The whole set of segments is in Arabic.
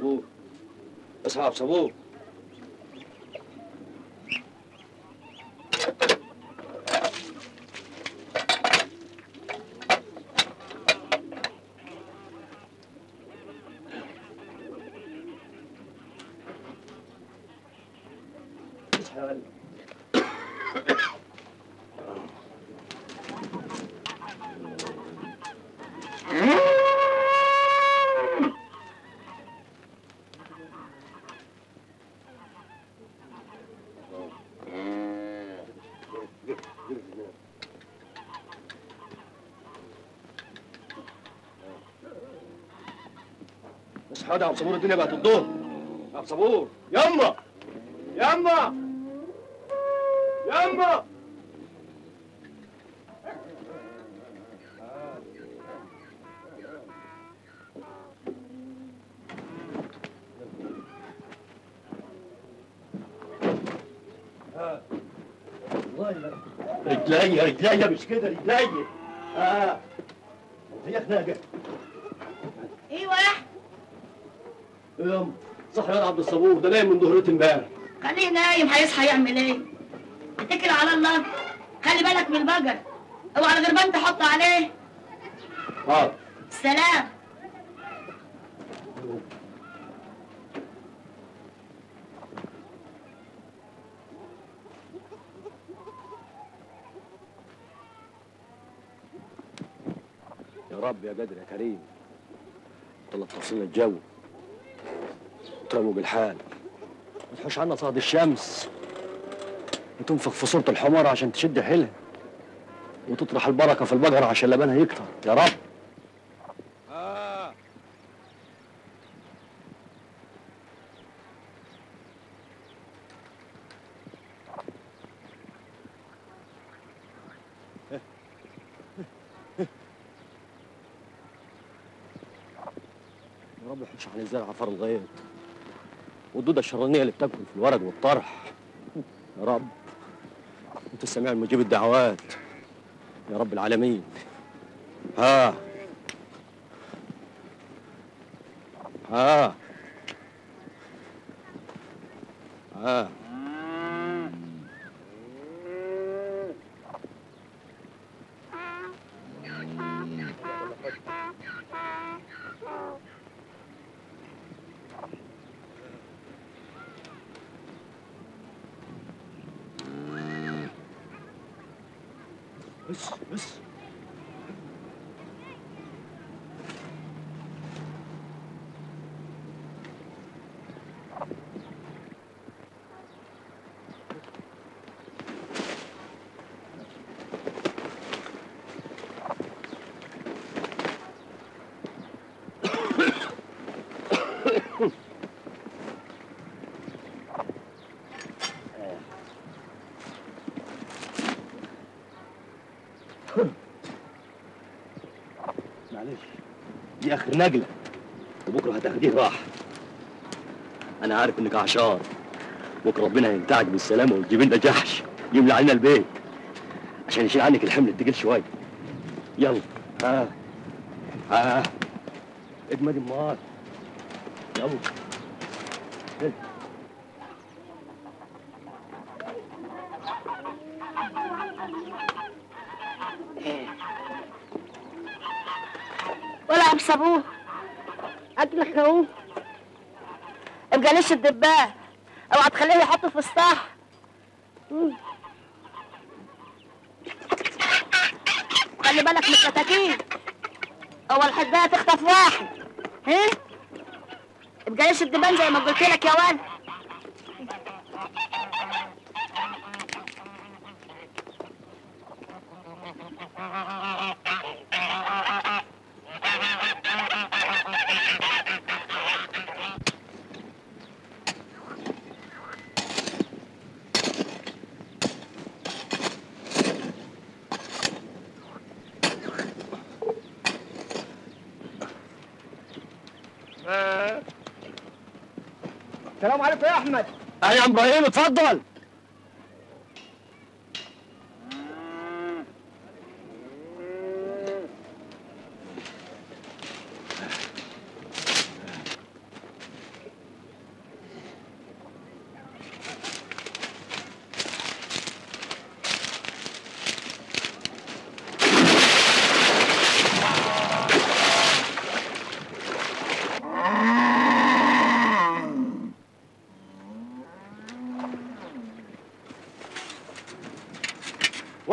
صبور، اصحى يا عبد صبور. اصحى يا ولد. اصحى يا عبد صبور، الدنيا بقت الظهر. يا عبد صبور، يما يما يما. رجليا رجليا مش كده، رجليا. هي خناقه. ايوه يا احمد. يما صح يا عبد الصبور، ده نايم من ظهرتي امبارح. خليه نايم، هيصحى يعمل ايه؟ اتكل على الله، خلي بالك من البقر، اوعى الغربان تحط عليه. حاضر. سلام. يا رب يا قادر يا كريم، تلطف لنا الجو وترموا بالحال، ما تحوش عنا صهد الشمس، وتنفخ في صورة الحمار عشان تشد حيلها، وتطرح البركة في البقرة عشان لبنها يكتر يا رب. يا رب يحوش عن الزرع عفار الغيط والدودة الشرانية اللي بتاكل في الورق والطرح. يا رب انت السميع المجيب الدعوات يا رب العالمين. ها ها ها بس معلش دي اخر نجله وبكره هتاخديه راحه. انا عارف انك عشار، بكره ربنا هينتعك بالسلامه وتجيب لنا جحش يملى علينا البيت عشان يشيل عنك الحمل التقيل شويه. يلا ها اجمد امال. يلا ولا عبد صبور، اكلك اهو. ابقى ليش الدبان، اوعى تخليه يحطه في الصح. خلي بالك من الكتاكيت، اول حدايه تخطف واحد. ها ابقى ليش الدبان زي ما قلت لك يا ولد. السلام عليكم يا احمد. يا عم ابراهيم اتفضل.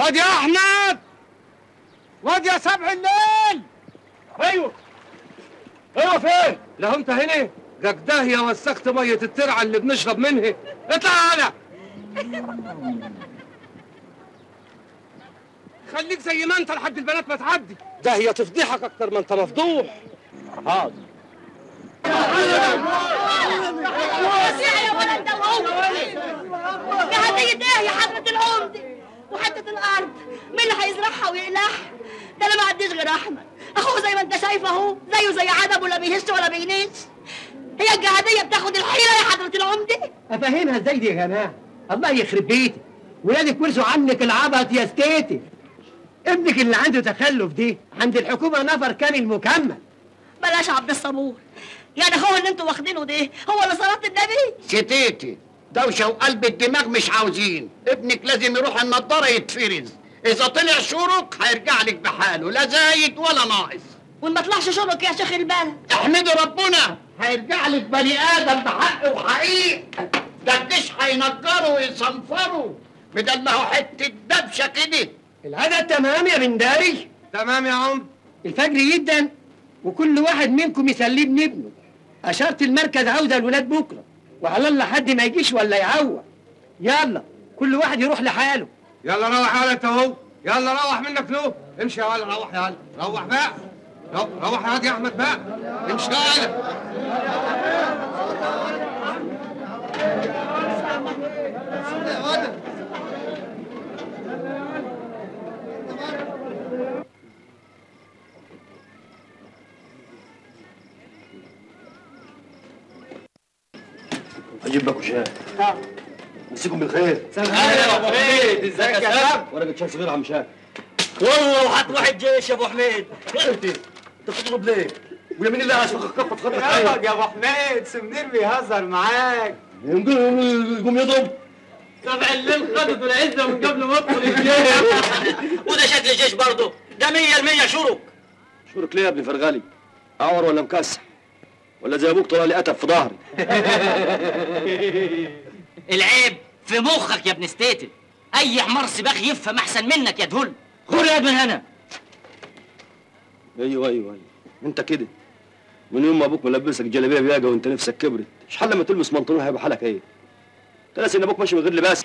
واد يا احمد، واد يا سبع الليل. ايوه فين؟ لو انت هنا ده يا وسخت ميه الترعه اللي بنشرب منها. اطلع انا خليك زي ما انت لحد البنات ما تعدي. ده هي تفضيحك اكتر ما انت مفضوح. حاضر. يا ولد ده وهو يا هدية ايه يا حضرة العمدة وحتة الارض مين اللي هيزرعها ويقلعها؟ ده انا ما عنديش غير احمد اخوه زي ما انت شايف اهو زيه زي عدم ولا بيهش ولا بينيش. هي الجهادية بتاخد الحيلة يا حضرة العمدة؟ افهمها ازاي دي يا جماعه؟ الله يخرب بيتك، ولادك ورثوا عنك العبط يا ستيتي. ابنك اللي عنده تخلف دي عند الحكومه نفر كامل مكمل. بلاش عبد الصبور، يعني هو اللي انتوا واخدينه ده هو اللي صلاة النبي؟ ستيتي دوشه وقلب الدماغ مش عاوزين. ابنك لازم يروح النضاره يتفرز، اذا طلع شرك هيرجع لك بحاله لا زايد ولا ناقص. وان ما طلعش شرك يا شيخ البلد احمدي ربنا هيرجع لك بني ادم بحق وحقيق. ده الجيش هينجره ويصنفره بدل ما هو حته دبشه كده. العدد تمام يا بنداري؟ تمام يا عم. الفجر جدا وكل واحد منكم يسليه ابن ابنه. اشاره المركز عاوزه الولاد بكره، وعلى الله حد ما يجيش ولا يعوق. يلا كل واحد يروح لحاله. يلا روح يا ولد انت اهو، يلا روح منك له. امشي يا ولد، روح يا ولد، روح بقى. روح يا واد يا احمد بقى، امشي يا ولد. اجيب لكم شاي. مسيكم بالخير. اهلا يا ابو حميد، ازيك يا سام؟ ورقة شاي صغيرة عم شاكر. والله وحط واحد جيش يا ابو حميد. انت بتضرب ليه؟ ويمين الله عشان خطط خطط يا ابو حميد، سمنير بيهزر معاك. يقوم يضرب. سبع الليل خدت العزه من قبل ما ادخل الجيش. وده شكل الجيش برضه، ده 100% شرك. شورك ليه يا ابن فرغالي؟ اعور ولا مكسح؟ ولا زي ابوك طلع لي قتب في ظهري؟ العيب في مخك يا ابن ستيتل. اي حمار سباخ يفهم احسن منك يا دهل. خد يا ابن هنا. ايوه انت كده من يوم ما ابوك ملبسك جلابيه بياجه وانت نفسك كبرت. شحال لما تلبس بنطلون هيبقى حالك ايه؟ تنسى ان ابوك ماشي من غير لباس.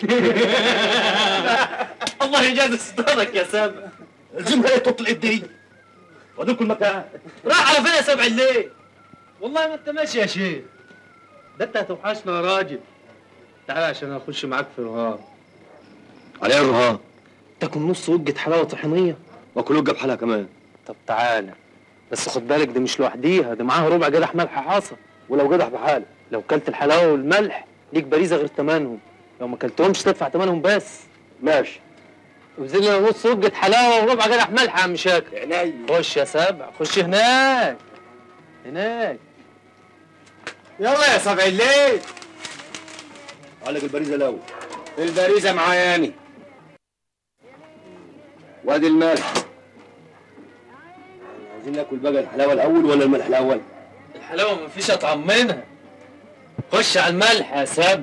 الله يجازي ستارك يا سامع. الزمها ايه تطلق دي؟ ودول كل مكان. راح على فين يا سبع الليل؟ والله ما انت ماشي يا شيخ. ده انت هتوحشنا يا راجل. تعال عشان اخش معاك في رهان. على ايه الرهان؟ تاكل نص وجة حلاوه طحينيه واكل وجه بحالها كمان. طب تعالى بس خد بالك دي مش لوحديها، دي معاها ربع جدح ملح حصى. ولو جدح بحاله لو كلت الحلاوه والملح ليك باريزه غير ثمنهم، لو ما كلتهمش تدفع ثمنهم بس. ماشي. وزي لنا نص وجة حلاوه وربع جدح ملح يا عم شاكر. عينيا. خش يا سبع، خش هناك. يلا يا سبع الليل. علق البريزه الاول. البريزه معاياني. وادي الملح. عايزين ناكل بقى الحلاوه الاول ولا الملح الاول؟ الحلاوه مفيش اطعم منها. خش على الملح يا سبع.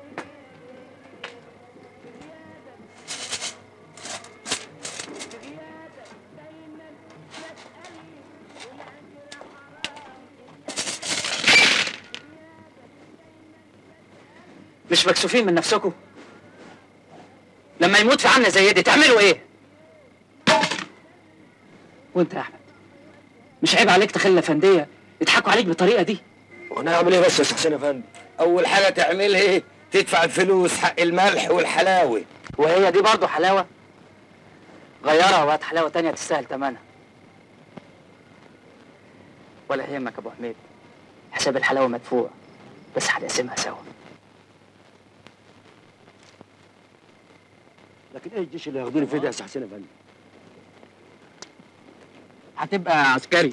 مش مكسوفين من نفسكم؟ لما يموت في عمله زي دي تعملوا ايه؟ وانت يا احمد مش عيب عليك تخلي الافنديه يضحكوا عليك بالطريقه دي؟ وانا اعمل ايه بس يا حسين افندي؟ اول حاجه تعملها ايه؟ تدفع الفلوس حق الملح والحلاوه. وهي دي برضه حلاوه؟ غيرها وهات حلاوه تانية تستاهل ثمنها. ولا يهمك يا ابو حميد، حساب الحلاوه مدفوع، بس هنقسمها سوا. لكن ايه الجيش اللي هياخدوني فيه ده يا حسين افندي؟ هتبقى عسكري.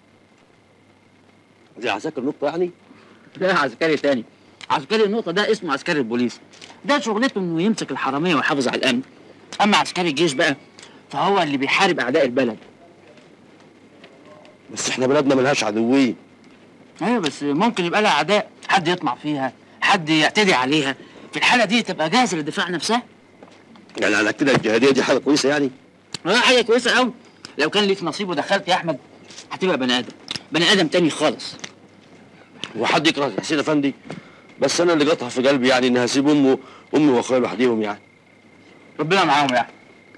زي عساكر نقطه يعني؟ ده عسكري تاني. عسكري النقطة ده اسمه عسكري البوليس. ده شغلته انه يمسك الحرامية ويحافظ على الأمن. أما عسكري الجيش بقى فهو اللي بيحارب أعداء البلد. بس احنا بلدنا ملهاش عدوين. أيوة بس ممكن يبقى لها أعداء، حد يطمع فيها، حد يعتدي عليها. في الحالة دي تبقى جاهزة للدفاع عن نفسها. يعني على كده الجهاديه دي حاجه كويسه يعني؟ حاجه كويسه قوي. لو كان ليك نصيب ودخلت يا احمد هتبقى بني ادم، بني ادم تاني خالص. وحد يكره حسين افندي؟ بس انا اللي قطع في قلبي يعني ان هسيب امي واخويا لوحديهم يعني. ربنا معاهم يعني.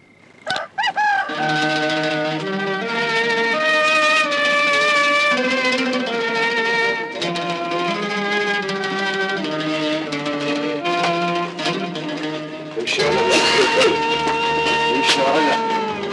امشي يا ولد، امشي يا ولد.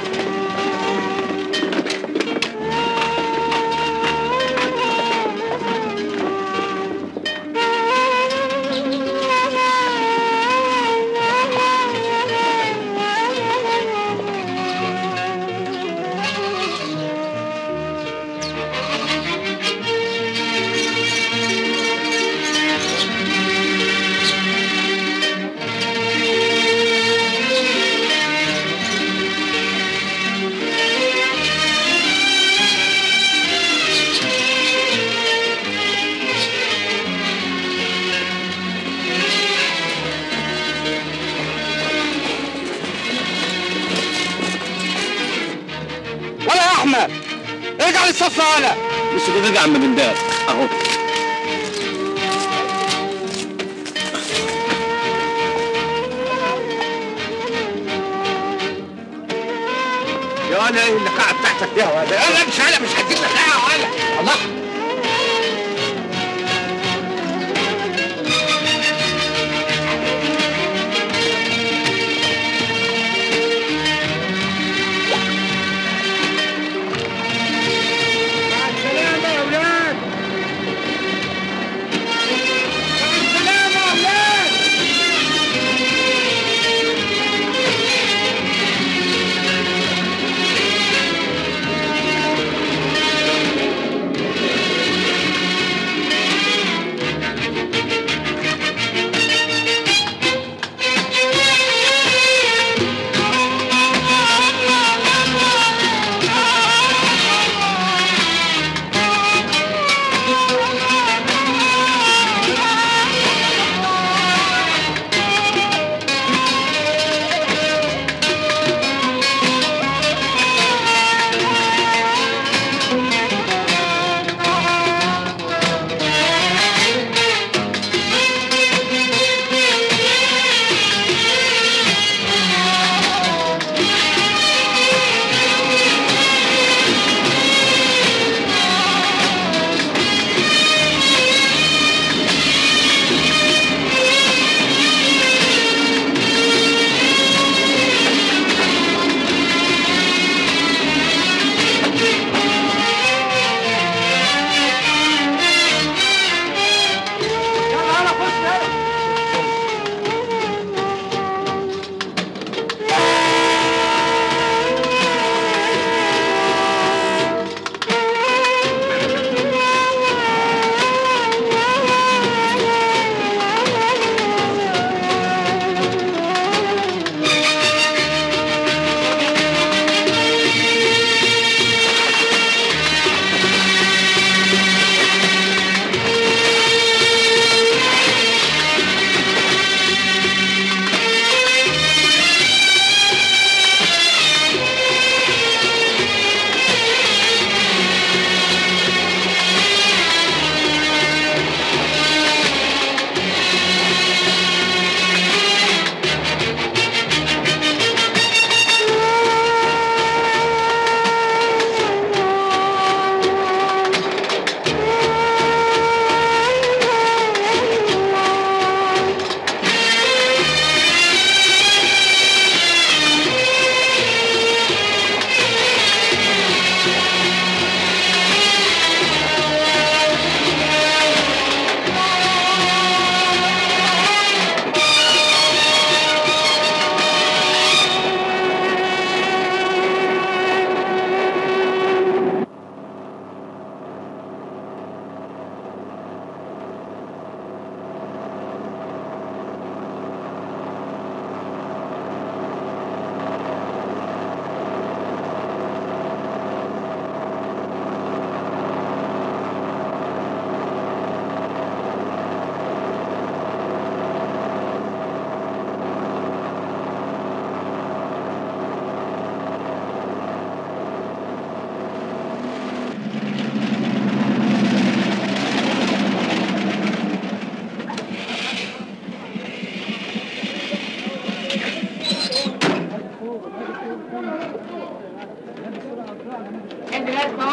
ارجع للصف ولا لسه كده راجع عم بندار اهو. يا ولا ايه اللي قاعد تحتك ده يا ولا؟ يلا امشي انا مش هديك لحاجه يا ولا. الله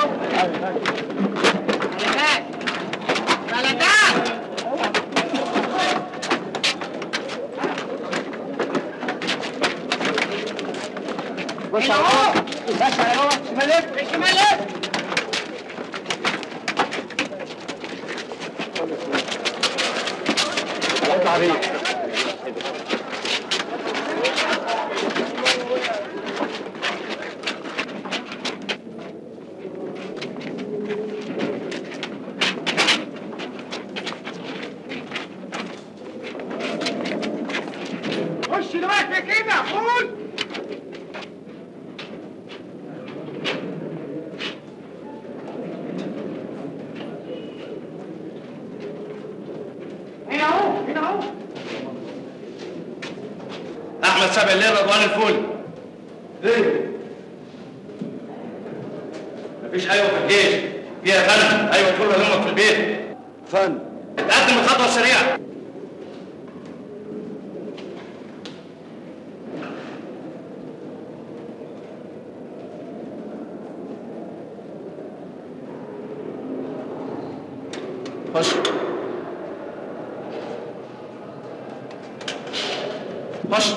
بص اهو باشا اهو شمال شمال اطلع بيه. خش دلوقتي كده قول. هنا اهو هنا اهو. احمد سبع الليل رضوان الفول. ايه؟ مفيش ايوه في الجيش. فيها يا فندم. ايوه تقول لامك في البيت. فن اتقدم الخطوه السريعه. خش. خش.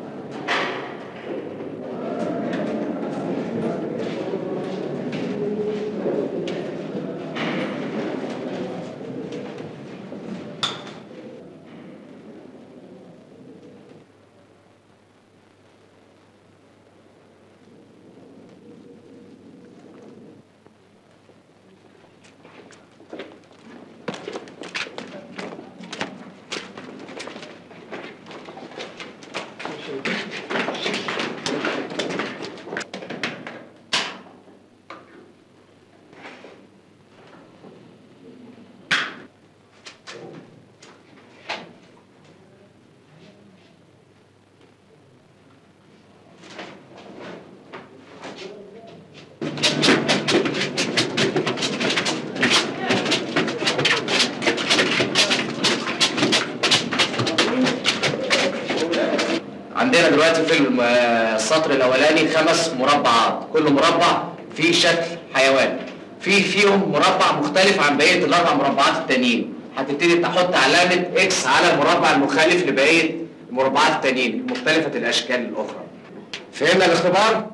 عندنا دلوقتي في السطر الاولاني 5 مربعات، كل مربع فيه شكل حيوان، فيهم مربع مختلف عن بقيه ال4 مربعات التانيين. هتبتدي تحط علامه اكس على المربع المخالف لبقيه المربعات التانيين مختلفه الاشكال الاخرى. فهمنا الاختبار؟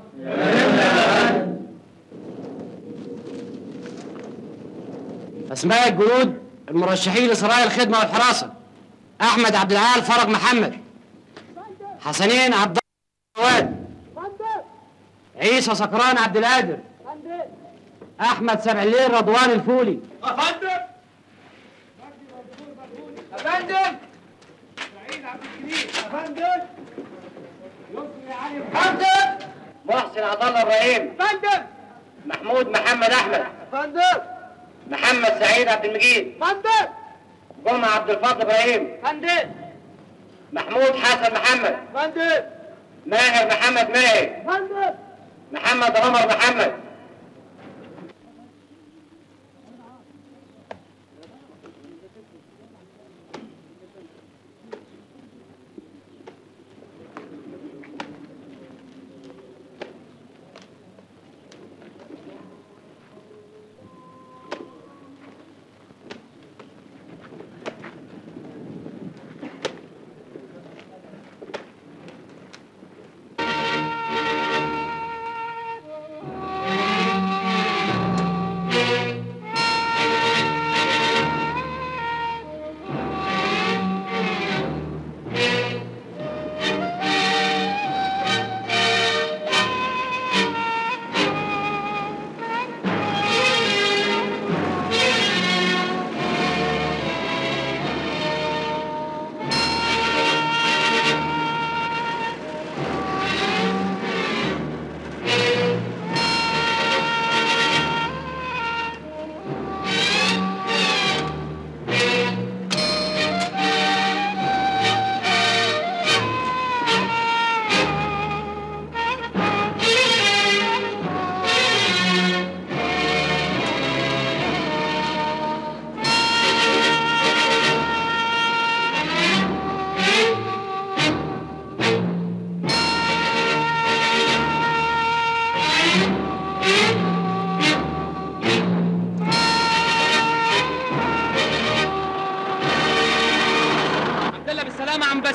اسماء الجنود المرشحين لسرايا الخدمه والحراسه: احمد عبد العال فرج محمد، حسنين عبد الله، عيسى سكران عبد القادر، احمد سبع الليل رضوان الفولي. افندم افندم سعيد عبد الجليل افندم يسري علي افندم محسن عبد الله ابراهيم، افندم محمود محمد احمد، افندم محمد سعيد عبد المجيد، افندم جمعه عبد الفضل ابراهيم، افندم محمود حسن محمد، افندم ماهر محمد ماهر، افندم محمد عمر محمد.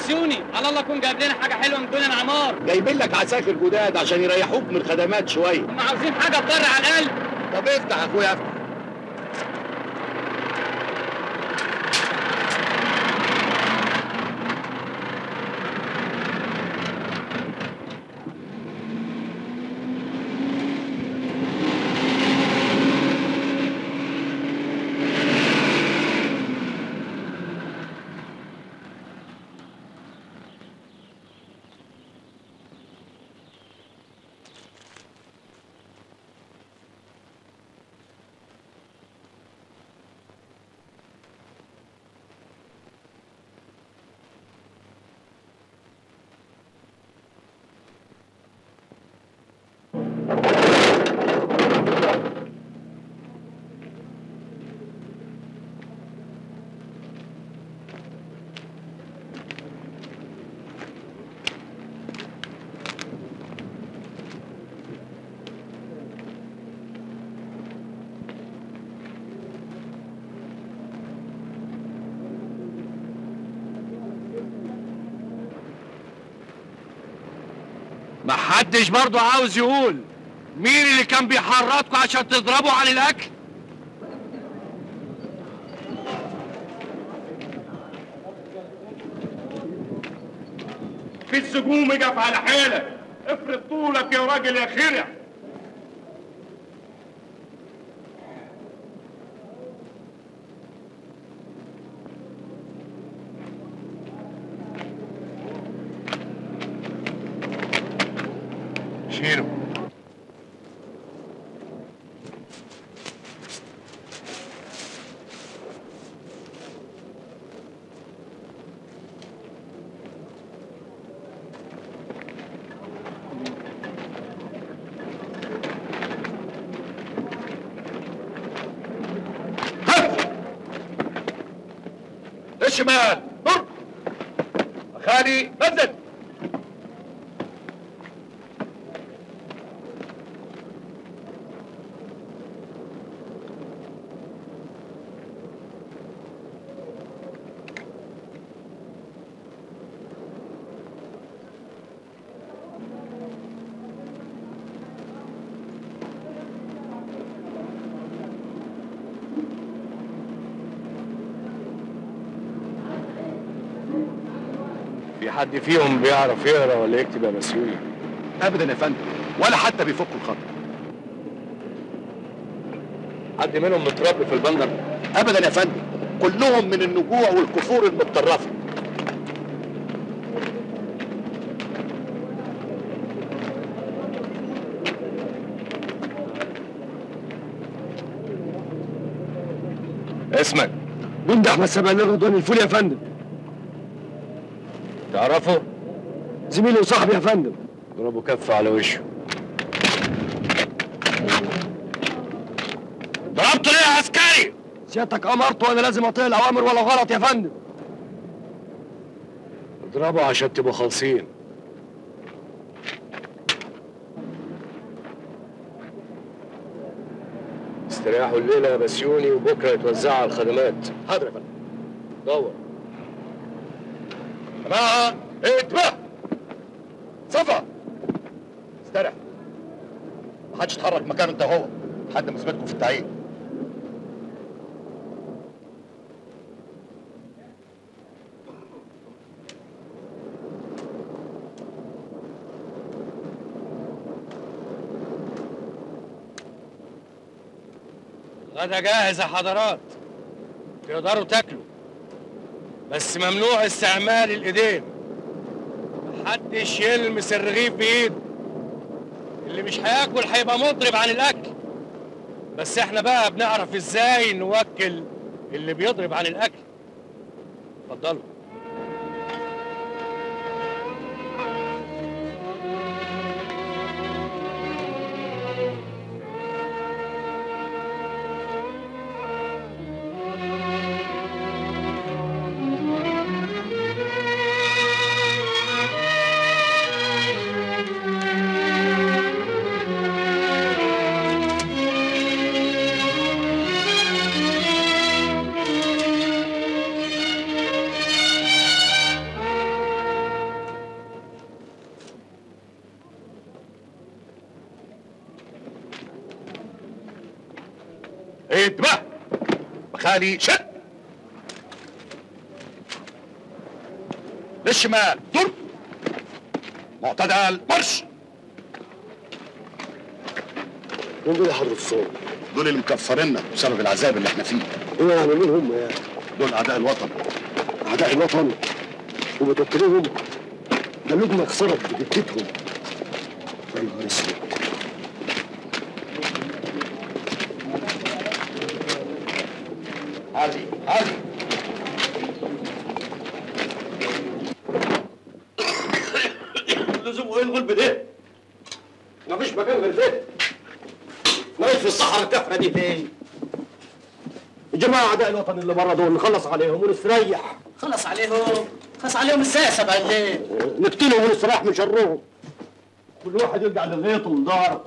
بسيوني، على الله يكون جايب لنا حاجه حلوه من دون العمار. جايبين لك عساكر جداد عشان يريحوك من الخدمات شويه. هم عاوزين حاجه تضر على القلب. طب افتح يا اخويا افتح. محدش برضه عاوز يقول مين اللي كان بيحرضكوا عشان تضربوا عن الاكل؟ في السجون اقف على حيلك، افرض طولك يا راجل يا خرع. شيله. الشمال ضرب. خالي نزل. في حد فيهم بيعرف يقرا ولا يكتب يا بسيوني؟ ابدا يا فندم، ولا حتى بيفكوا الخط. حد منهم متربي في البندر؟ ابدا يا فندم، كلهم من النجوع والكفور المتطرفه. اسمك؟ جندي احمد سبعين رضوان الفولي يا فندم. تعرفه؟ زميلي وصاحبي يا فندم. ضربه كف على وشه. ضربته ليه يا عسكري؟ سيادتك امرت وانا لازم اطيع الاوامر ولا غلط يا فندم. اضربه عشان تبقوا خالصين. استريحوا الليله يا بسيوني وبكره يتوزعوا على الخدمات. حاضر يا فندم. دور. جماعه انتبه. صفا استرح، محدش يتحرك مكانه انت وهو لحد ما اثبتكم في التعيين. غدا جاهز يا حضرات، تقدروا تاكلوا، بس ممنوع استعمال الايدين. محدش يلمس الرغيف بايده. اللي مش هياكل هيبقى مضرب عن الاكل. بس احنا بقى بنعرف ازاي نوكل اللي بيضرب عن الاكل. اتفضلوا. انتبه مخالي شد للشمال دور معتدل مرش. مين دول يا حضرة الصوت؟ دول اللي مكفريننا بسبب العذاب اللي احنا فيه. ايه يعني مين هم يعني؟ دول اعداء الوطن. اعداء الوطن ومتوكلين ده لجنة خسرت بجدتهم. يا نهار اسود. عادي عادي. لزوم ايه الغلب ده؟ مفيش مكان غير ده. نايف في الصحراء الكفرة دي فين؟ الجماعة أعداء الوطن اللي بره دول نخلص عليهم ونستريح. خلص عليهم ازاي يا سبع الليل؟ نقتلهم ونستريح من شرهم. كل واحد يرجع لغيطه وداره.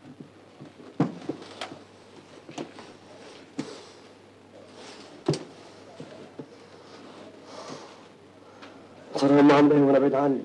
حرام عمي وانا بعيد عني.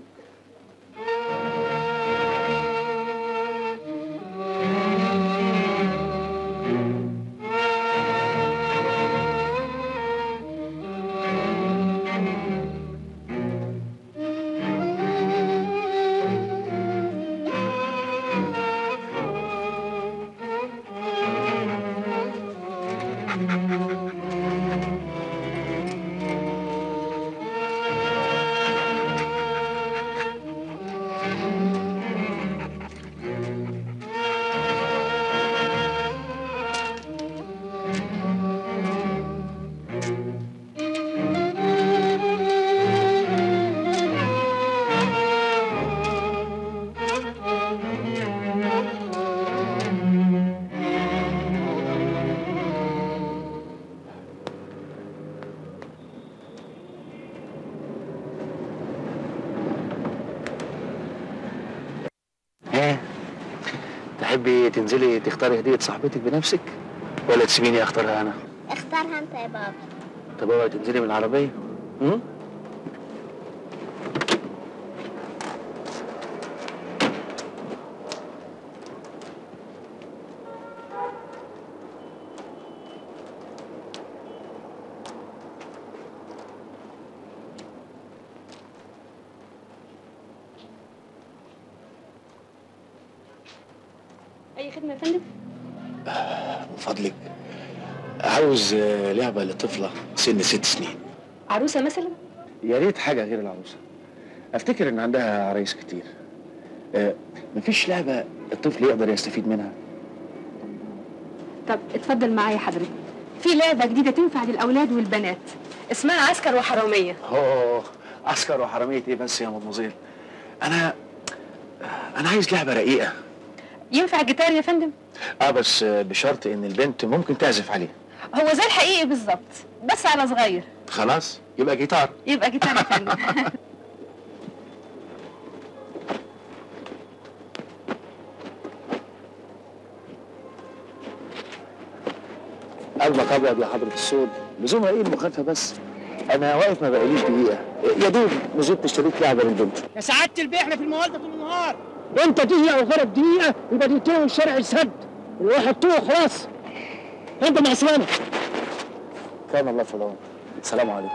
تحبي تنزلي تختاري هدية صاحبتك بنفسك ولا تسيبيني اختارها انا؟ اختارها انت يا بابا. طب اوعي تنزلي من العربية. أي خدمة يا فندم؟ من فضلك عاوز لعبة لطفلة سن 6 سنين. عروسة مثلا؟ يا ريت حاجة غير العروسة. افتكر ان عندها عرايس كتير. مفيش لعبة الطفل يقدر يستفيد منها. طب اتفضل معايا حضرتك. في لعبة جديدة تنفع للأولاد والبنات اسمها عسكر وحرامية. عسكر وحرامية ايه بس يا مدموزيل؟ أنا عايز لعبة رقيقة. ينفع جيتار يا فندم؟ بس بشرط ان البنت ممكن تعزف عليه. هو زي الحقيقي بالظبط بس على صغير. خلاص يبقى جيتار. يبقى جيتار يا فندم. قلبك ابيض يا حضرة الصوت، لزومها ايه المخالفة بس؟ انا واقف ما بقاليش دقيقة، يا دوب نزلت اشتريت لعبة للبنت. يا سعادة البيه احنا في الموالدة طول النهار. انت تيجي اخرك دقيقة يبقى تنتهي الشارع السد. الواحد طوع خلاص. انت مع السلامة. كان الله في العون. السلام عليكم.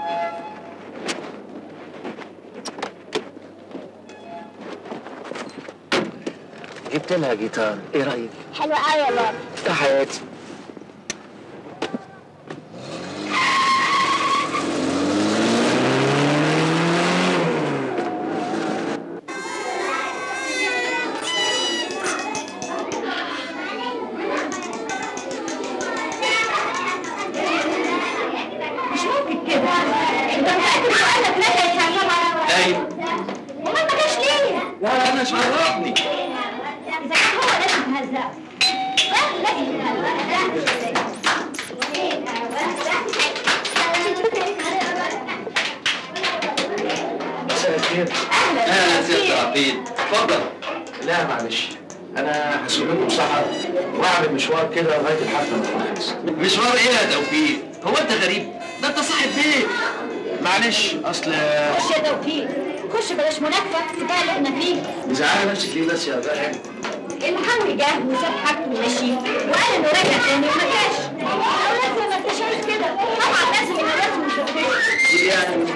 جبت لها جيتار، ايه رأيك؟ حلوة قوي يا بابا. يا حياتي. لا انا شرفني. اذا كان هو لازم تهزقه. لازم مساء الخير. اهلا سيادة عبيد، اتفضل. لا معلش، انا هسيب لكم ساعة واعمل مشوار كده لغاية الحفلة ما تخلص. مشوار ايه يا توفيق؟ هو انت غريب؟ ده انت صاحب بيت. معلش اصل خش يا توفيق، خش بلاش منافسة في بتاع اللي احنا فيه. مزعلة نفسك ليه بس يا فاهم؟ المحامي جه وساب حاجته ومشي وقال انه راجع تاني وما جاش.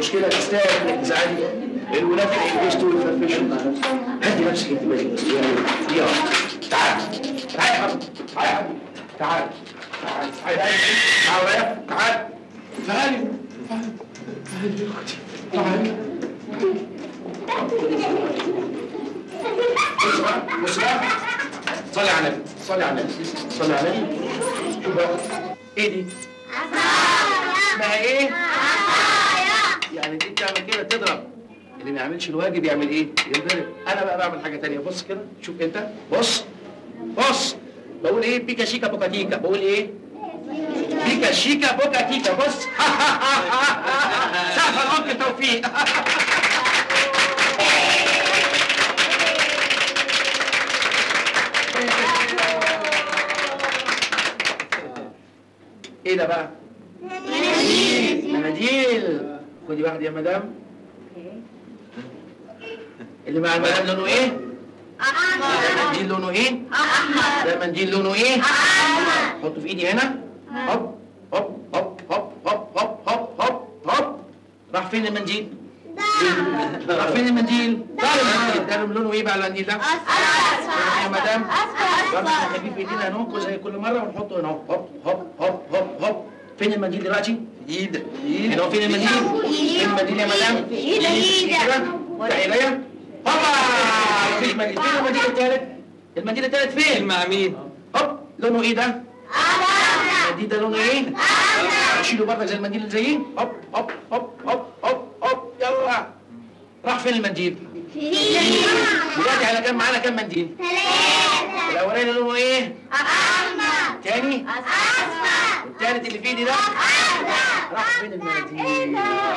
مشكله تستاهل انك تزعلي. الولاد هينبسطوا ويفرفشوا. هدي نفسك انت بالك بس. يلا تعال تعال يا حبيبي، تعال يا حبيبي، تعال تعال تعال تعال تعال تعالي تعالي يا اختي تعالي. بص بقى، صلي على النبي، صلي على النبي، صلي على النبي. شوف بقى، ايه دي؟ اسمها ايه؟ يعني دي بتعمل كده تضرب. اللي ما يعملش الواجب يعمل ايه؟ يضرب. انا بقى بعمل حاجه ثانيه. بص كده، شوف انت، بص بص، بقول ايه؟ بيكا شيكا بوكاتيكا. بقول ايه؟ بيكا شيكا بوكاتيكا. بص سقف الأنكل توفيق. ايه ده بقى؟ مناديل. خدي واحدة يا مدام. اللي مع المدام لونه ايه؟ احمر. ده منديل لونه ايه؟ احمر. ده منديل لونه ايه؟ احمر. حطه في ايدي هنا. هوب هوب هوب هوب هوب هوب هوب هوب هوب. راح فين المنديل؟ راح فين المنديل؟ ده لونه ايه بقى المنديل ده؟ اصفر. يا مدام اصفر. نخليه في ايدينا هننكو زي كل مره ونحطه هنا. هوب هوب هوب هوب هوب. فين المنديل دلوقتي؟ في ايدك. هنا هو. فين المنديل؟ فين المنديل يا مدام؟ في ايدك. ده ايديا. هوبا. مفيش منديل. فين المنديل الثالث؟ المنديل الثالث فين؟ مع مين؟ هوب. لونه ايه ده؟ احمر. المنديل ده لونه ايه؟ احمر. شيله بره زي المنديل اللي زيه. هوب هوب هوب هوب هوب هوب. يلا. راح فين المنديل؟ دلوقتي على كام معانا كام منديل؟ 3. الاولاني لونه ايه؟ احمر. الثاني؟ اصفر. والثالث اللي في ايدي ده؟ احمر. راح فين المناديل؟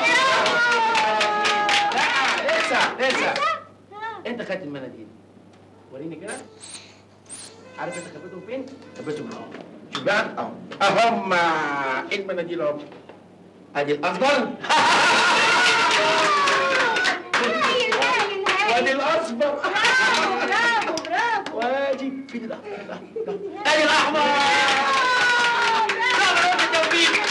لا لسه انت خدت المناديل. وريني كده. عارف انت خبيتهم فين؟ خبيتهم اهو. شوف بقى اهو. اهم المناديل اهو. ادي الاخضر. وادي الاصفر. برافو برافو. وادي فين الاحمر؟ ادي الاحمر. برافو التوفيق.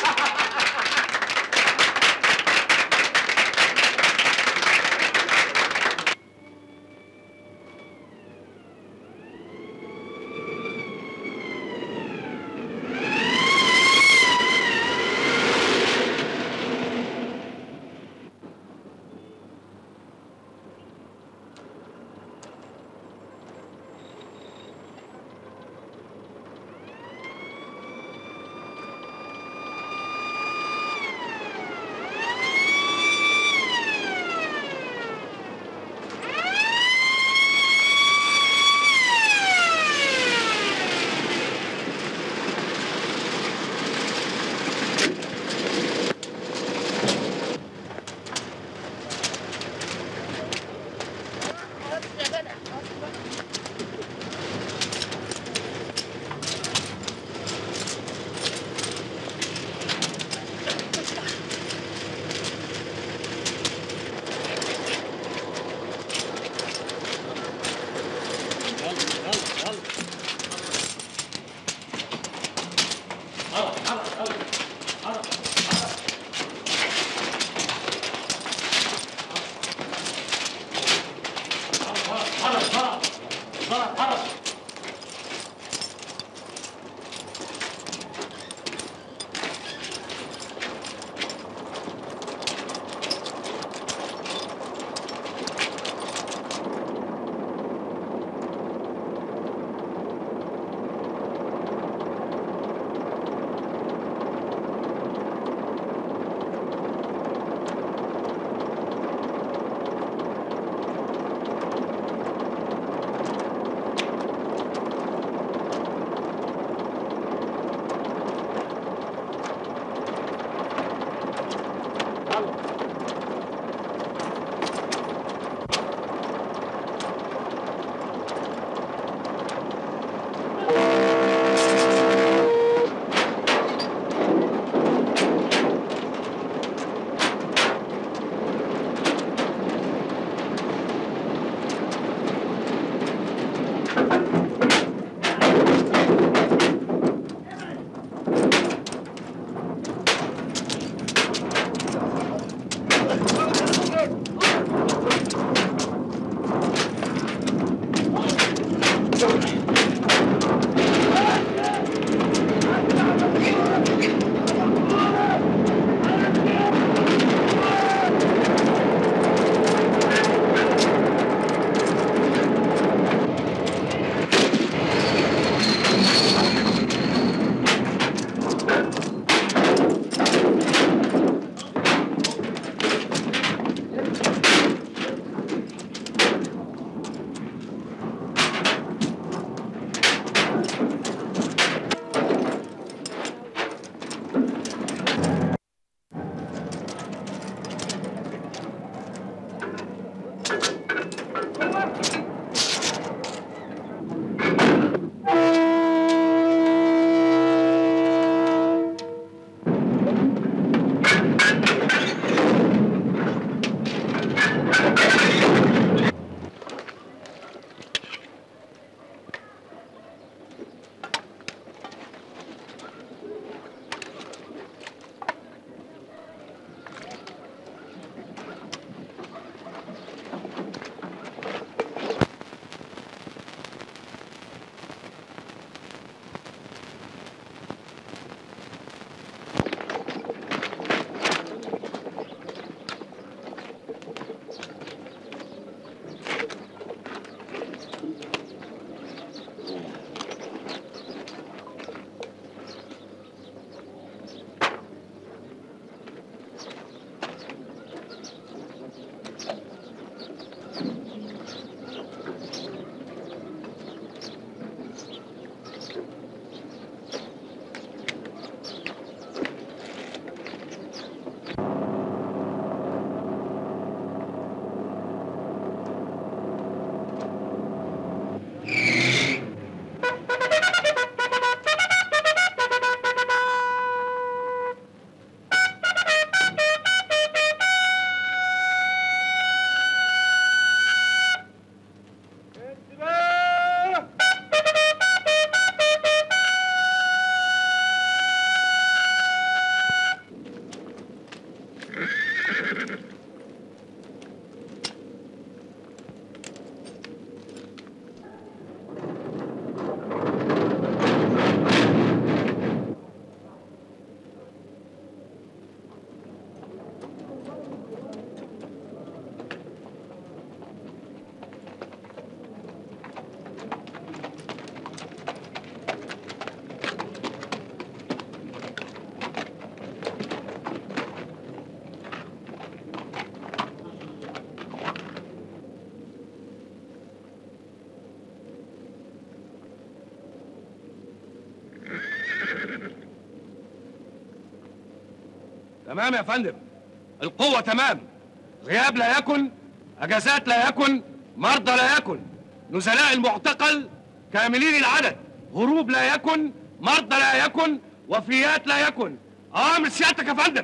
تمام يا فندم، القوة تمام، غياب لا يكن، اجازات لا يكن، مرضى لا يكن، نزلاء المعتقل كاملين العدد، هروب لا يكن، مرضى لا يكن، وفيات لا يكن. اوامر سيادتك يا فندم.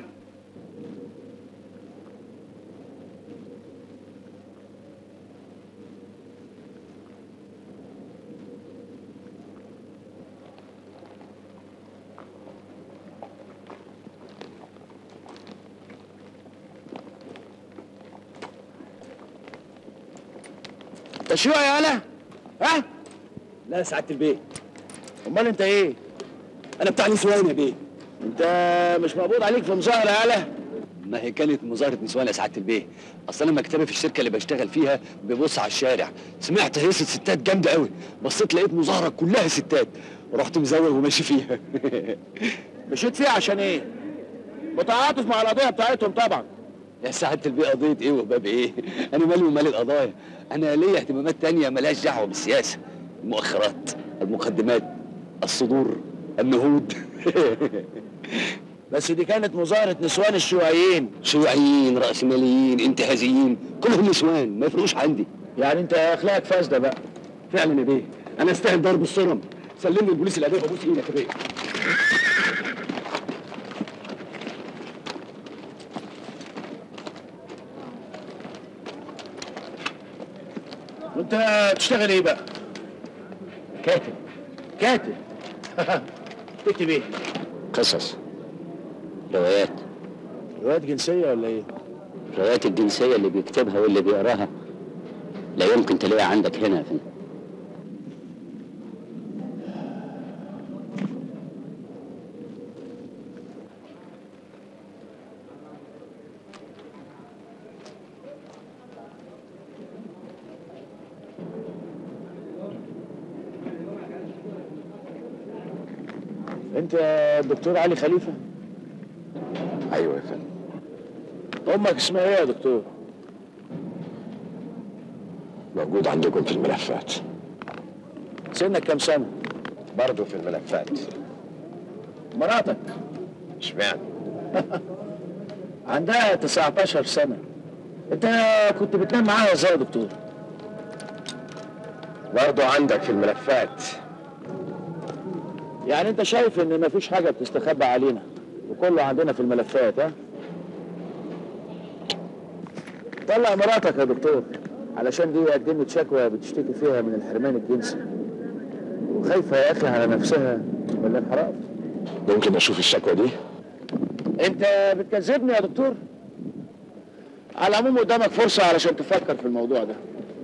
تشويق يا هلا؟ ها؟ لا يا سعاده البيه، امال انت ايه؟ انا بتاع نسوان يا بيه. انت مش مقبوض عليك في مظاهره يا هلا؟ ما هي كانت مظاهره نسوان يا سعاده البيه. اصل انا مكتبي في الشركه اللي بشتغل فيها بيبص على الشارع، سمعت هيصه ستات جامده قوي، بصيت لقيت مظاهره كلها ستات، رحت مزوغ وماشي فيها. مشيت فيها عشان ايه؟ متعاطف مع القضيه بتاعتهم طبعا. يا سعاده البيه قضيه ايه وباب ايه؟ انا مالي ومال القضايا، انا ليا اهتمامات تانية مالهاش دعوه بالسياسه، المؤخرات، المقدمات، الصدور، النهوض. بس دي كانت مظاهره نسوان الشيوعيين. شيوعيين، رأسماليين، انتهازيين، كلهم نسوان ما يفرقوش عندي. يعني انت اخلاقك فاسده بقى. فعلا يا بيه، انا استاهل ضرب الصرم. سلمني البوليس الاداب ابوس ايدك يا بيه. وانت بتشتغل ايه بقى؟ كاتب. كاتب. تكتب ايه؟ قصص، روايات. روايات جنسيه ولا ايه؟ الروايات الجنسيه اللي بيكتبها واللي بيقراها لا يمكن تلاقيها عندك هنا يا فندم. انت الدكتور علي خليفه؟ ايوه يا فندم. امك اسمها ايه يا دكتور؟ موجود عندكم في الملفات. سنك كام سنه؟ برضه في الملفات. مراتك؟ اشمعنى؟ عندها 19 سنه. انت كنت بتنام معاها ازاي يا دكتور؟ برضه عندك في الملفات. يعني انت شايف ان مفيش حاجه بتستخبى علينا وكله عندنا في الملفات، ها؟ طلع مراتك يا دكتور، علشان دي قدمت شكوى بتشتكي فيها من الحرمان الجنسي، وخايفه يا اخي على نفسها من الانحراف. ممكن اشوف الشكوى دي؟ انت بتكذبني يا دكتور؟ على العموم قدامك فرصه علشان تفكر في الموضوع ده.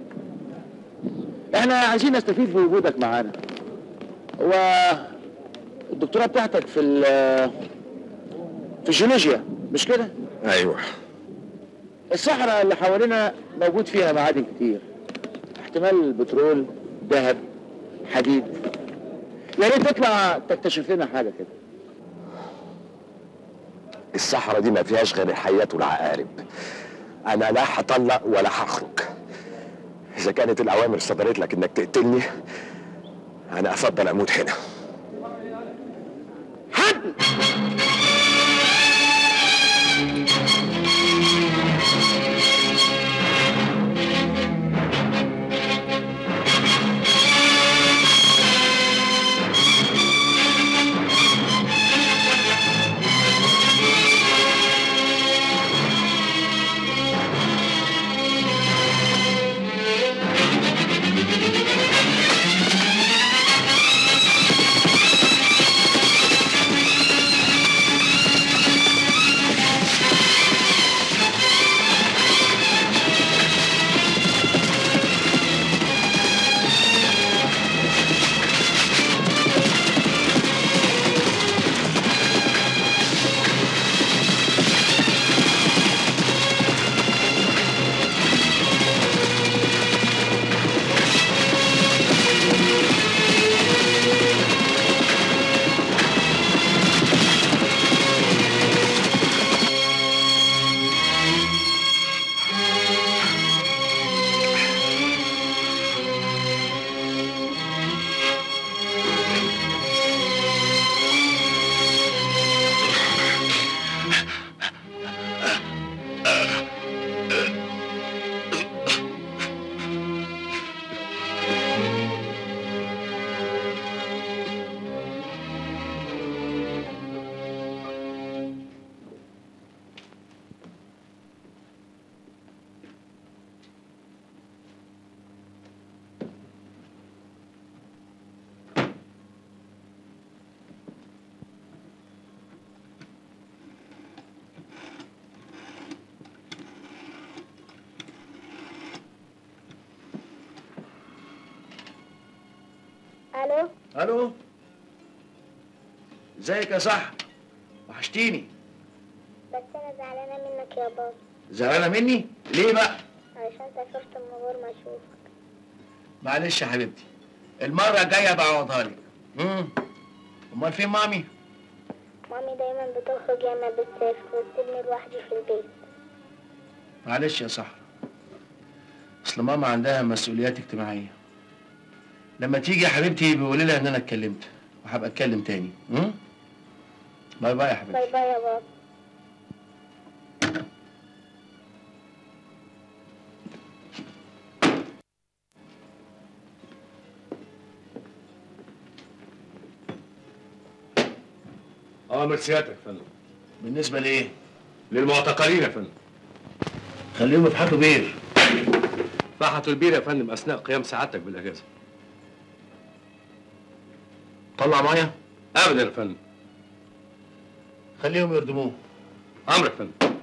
احنا عايزين نستفيد بوجودك معانا. هو الدكتوراه بتاعتك في الجيولوجيا مش كده؟ ايوه. الصحراء اللي حوالينا موجود فيها معادن كتير، احتمال بترول، ذهب، حديد. يا ريت تطلع تكتشف لنا حاجه كده. الصحراء دي ما فيهاش غير الحيات والعقارب. انا لا هطلق ولا هخرج. اذا كانت الاوامر صدرت لك انك تقتلني انا افضل اموت هنا. الو. الو، ازيك يا صاحبي؟ وحشتيني. بس انا زعلانه منك يا بابا. زعلانه مني؟ ليه بقى؟ علشان سافرت من غير ما اشوفك. معلش يا حبيبتي، المره الجايه بعوضها لك. امال فين مامي؟ مامي دايما بتخرج ياما بتسافر وتسيبني لوحدي في البيت. معلش يا صاحبي، اصل ماما عندها مسؤوليات اجتماعيه. لما تيجي يا حبيبتي بيقولي لها ان انا اتكلمت، وهبقى اتكلم تاني. باي باي يا حبيبتي. باي باي يا بابا. أوامر سيادتك يا فندم. بالنسبه لايه؟ للمعتقلين يا فندم. خليهم يفحطوا بير. فحطوا البير يا فندم اثناء قيام سعادتك بالاجازه. طلع ميه؟ ابدا يا فندم. خليهم يردموه. امرك يا فندم.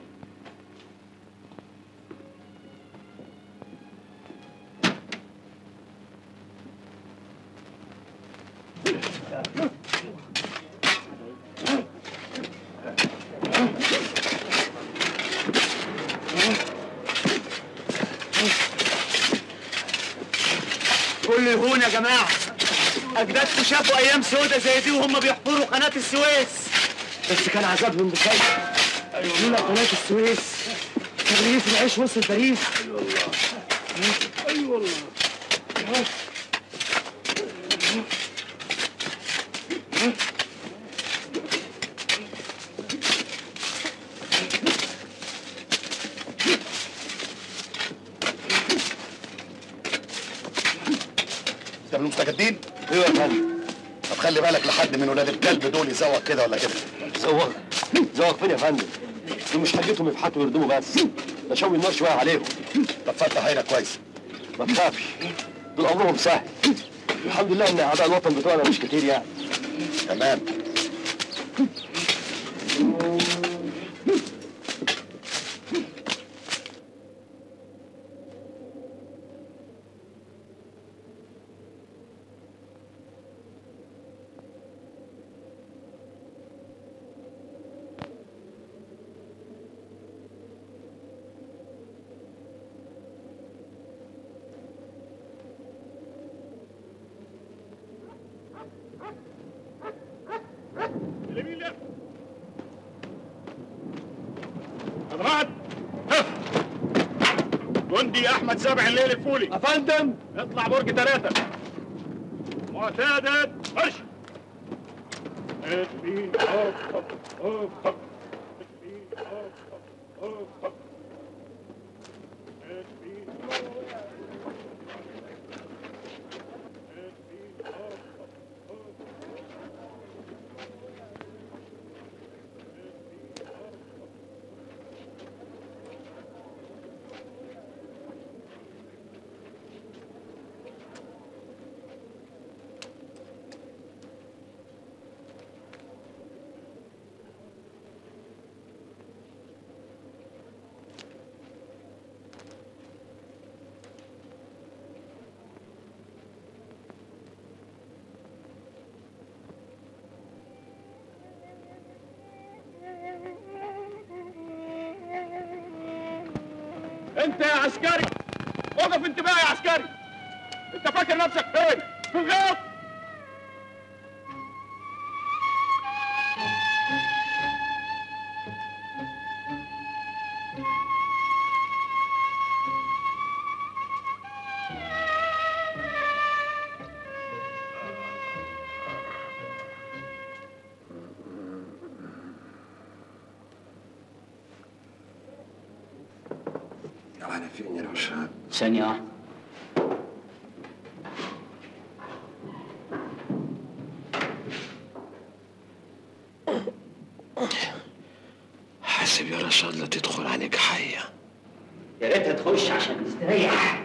كل هون يا جماعه، اجدادكم شافوا ايام سودة زي دي وهم بيحفروا قناه السويس. بس كان عذابهم بخير. لولا قناه السويس كان رغيف العيش وصل باريس. ايوه والله. كانوا مستجدين؟ ايوه يا فندم. طب خلي بالك لحد من ولاد الكلب دول يزوق كده ولا كده. زوق؟ زوق فين يا فندم؟ دول مش حاجتهم يفحطوا ويردموا بس، ده شوي النار شويه عليهم. طب فتح عينك كويس. ما تخافش، دول امرهم سهل. الحمد لله ان اعداء الوطن بتوعنا مش كتير يعني. تمام. حضرات، جندي احمد سابع الليل الفولي. افندم. اطلع برج 3. معتادة مرش. انت يا عسكري، وقف انتباه يا عسكري. انت فاكر نفسك فين؟ في الغيط. على فين يا رشاد؟ ثانية واحدة. حاسب يا رشاد لا تدخل عليك حية. يا ريتها تخش عشان تستريح.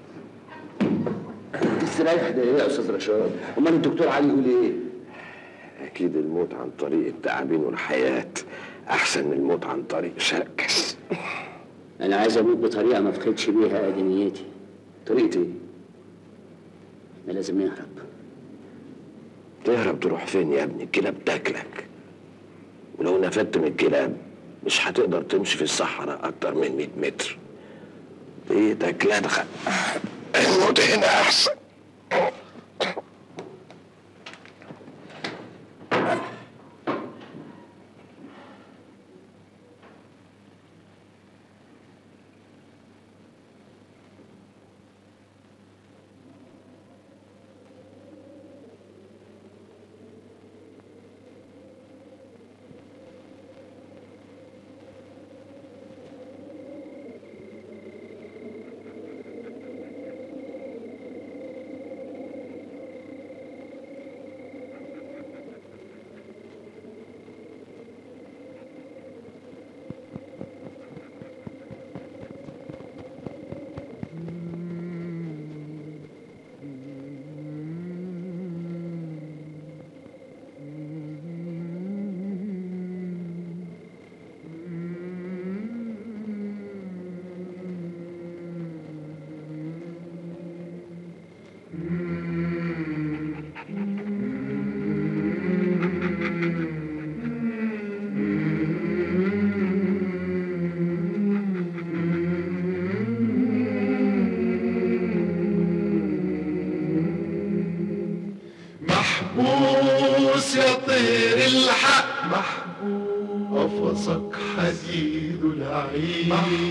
تستريح ده ايه يا استاذ رشاد؟ امال الدكتور علي يقول ايه؟ أكيد الموت عن طريق التعابين والحياة أحسن من الموت عن طريق سركس. أنا عايز أموت بطريقة ما أفقدش بيها آدميتي. طريقة ايه؟ أنا لازم نهرب. تهرب تروح فين يا ابني؟ الكلاب تاكلك، ولو نفدت من الكلاب مش هتقدر تمشي في الصحراء اكتر من 100 متر. بيتك لدغه، الموت هنا احسن. محبوس يا طير الحق، محبوس قفصك حديد العين،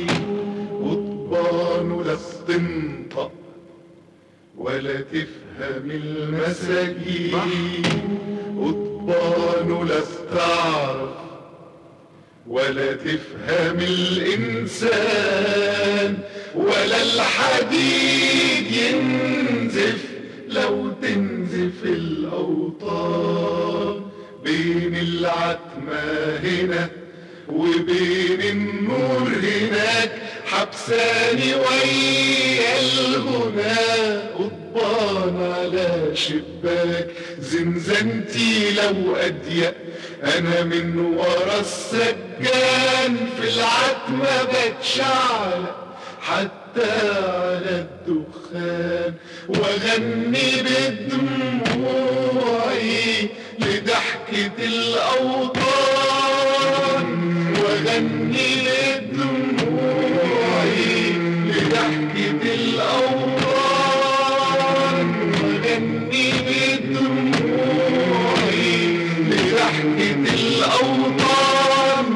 قضبان لا بتنطق ولا تفهم المساجين، قضبان لا بتعرف ولا تفهم الإنسان، ولا الحديد ينزف لو تنزف الأوطان، بين العتمة هنا وبين النور هناك، حبساني ويا الغنى، قضبان على شباك، زنزانتي لو أضيق أنا من ورا السجان، في العتمة بتشعلق حتى على الدخان، واغني بدموعي لضحكة الأوطان، واغني بدموعي لضحكة الأوطان، واغني بدموعي لضحكة الأوطان.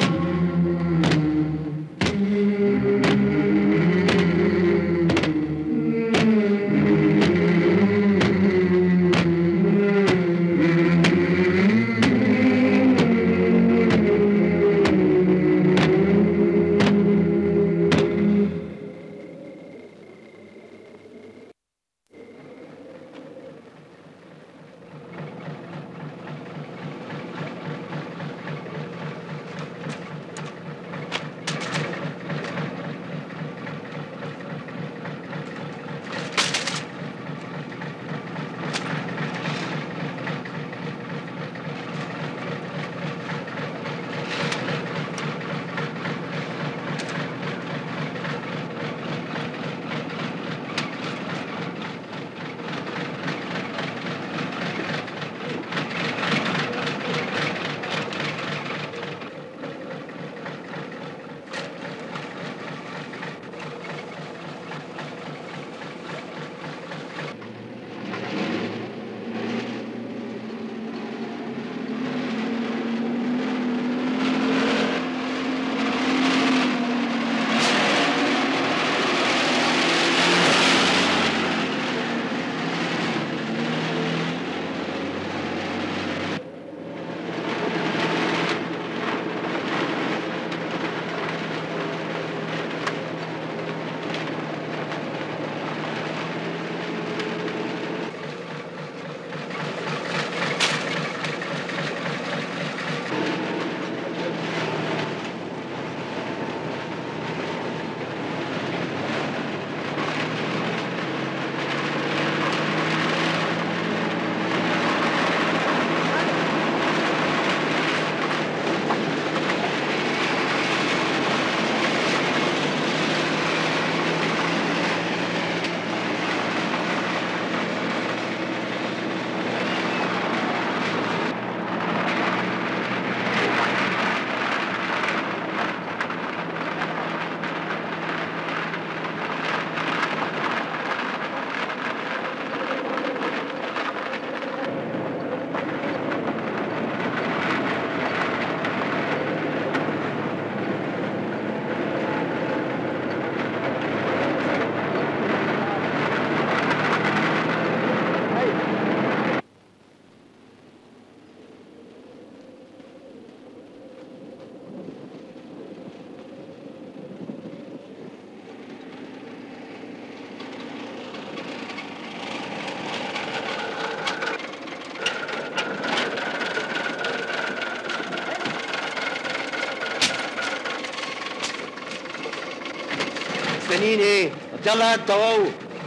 مستنيين ايه؟ يلا انت وهو.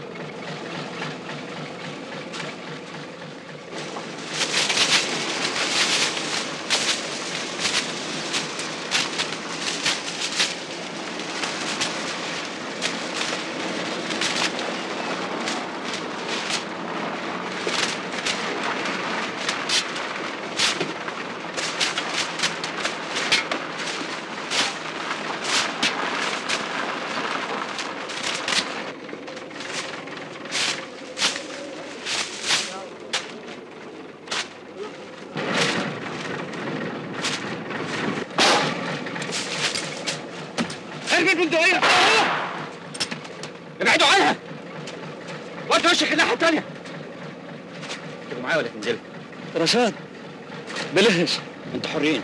ارمي البندقية. ابعدوا عنها. ودي وشك الناحية التانية. تبقوا معايا ولا تنزلوا؟ رشاد بلهش. انتوا حرين.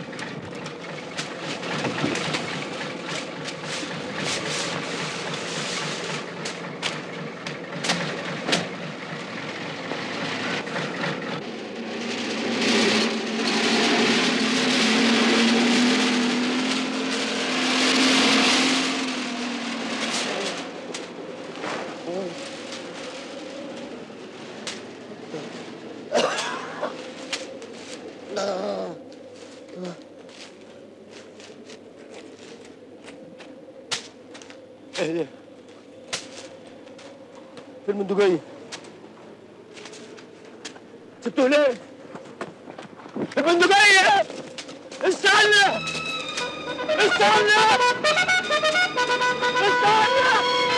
اهدى. في البندقية. سبتوه ليه؟ البندقية! استنى! استنى! استنى!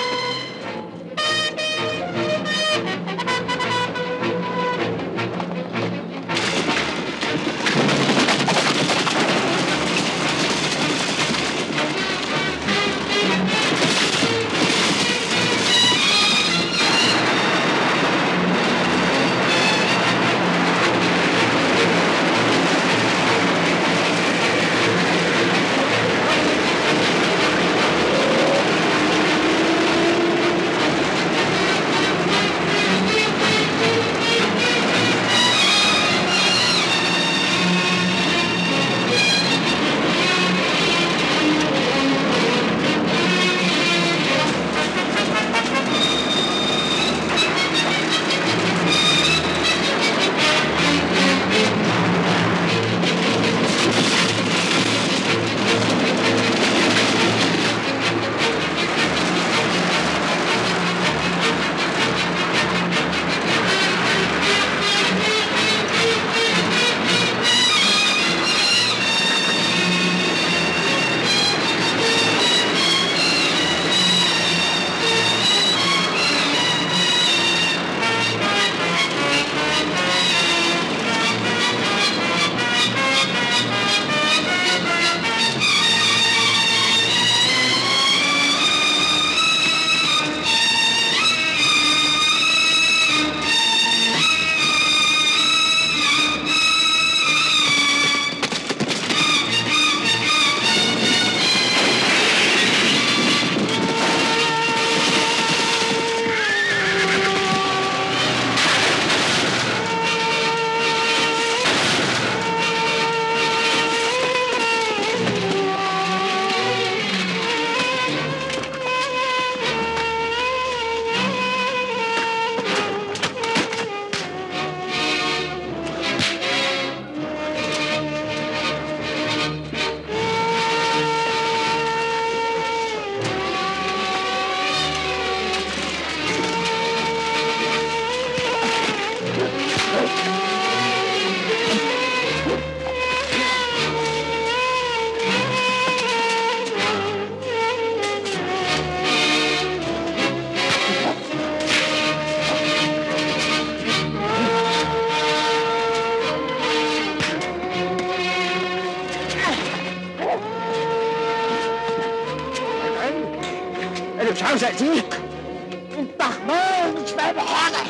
انا مش عاوز اذيك. انت حمار مش فاهم حاجه.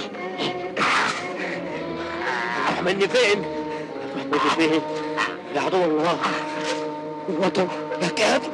احملني فين؟ احملني فين؟ يا عدو الله الوطن يا كافر.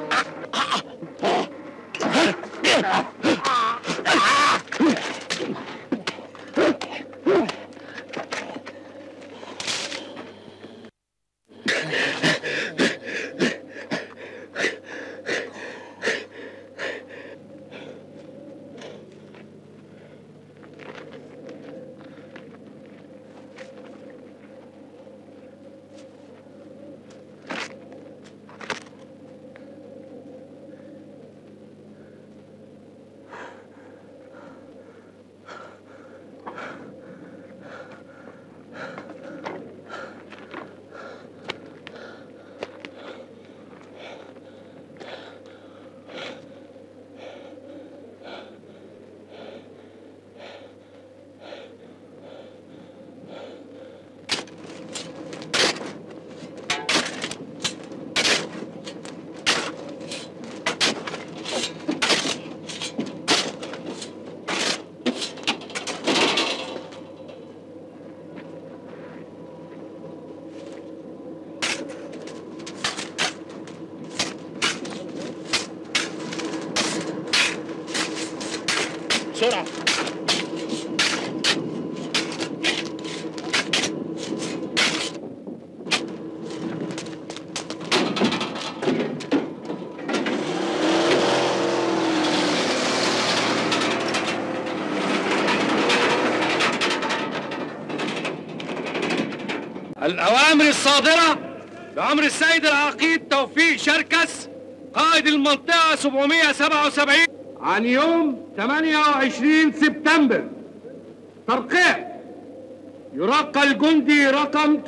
بسرعه. الأوامر الصادرة بأمر السيد العقيد توفيق شركس قائد المنطقة 777 عن يوم 28 سبتمبر. ترقيع: يرقى الجندي رقم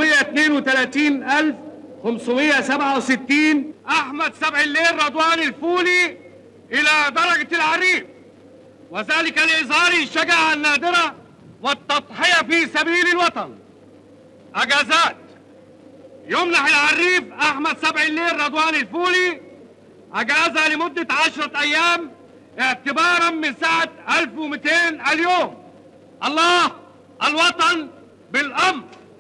932,567 أحمد سبع الليل رضوان الفولي إلى درجة العريف، وذلك لإظهار الشجاعة النادرة والتضحية في سبيل الوطن. أجازات: يمنح العريف أحمد سبع الليل رضوان الفولي أجازة لمدة 10 أيام اعتبارا من ساعة 1200 اليوم. الله، الوطن بالأمر.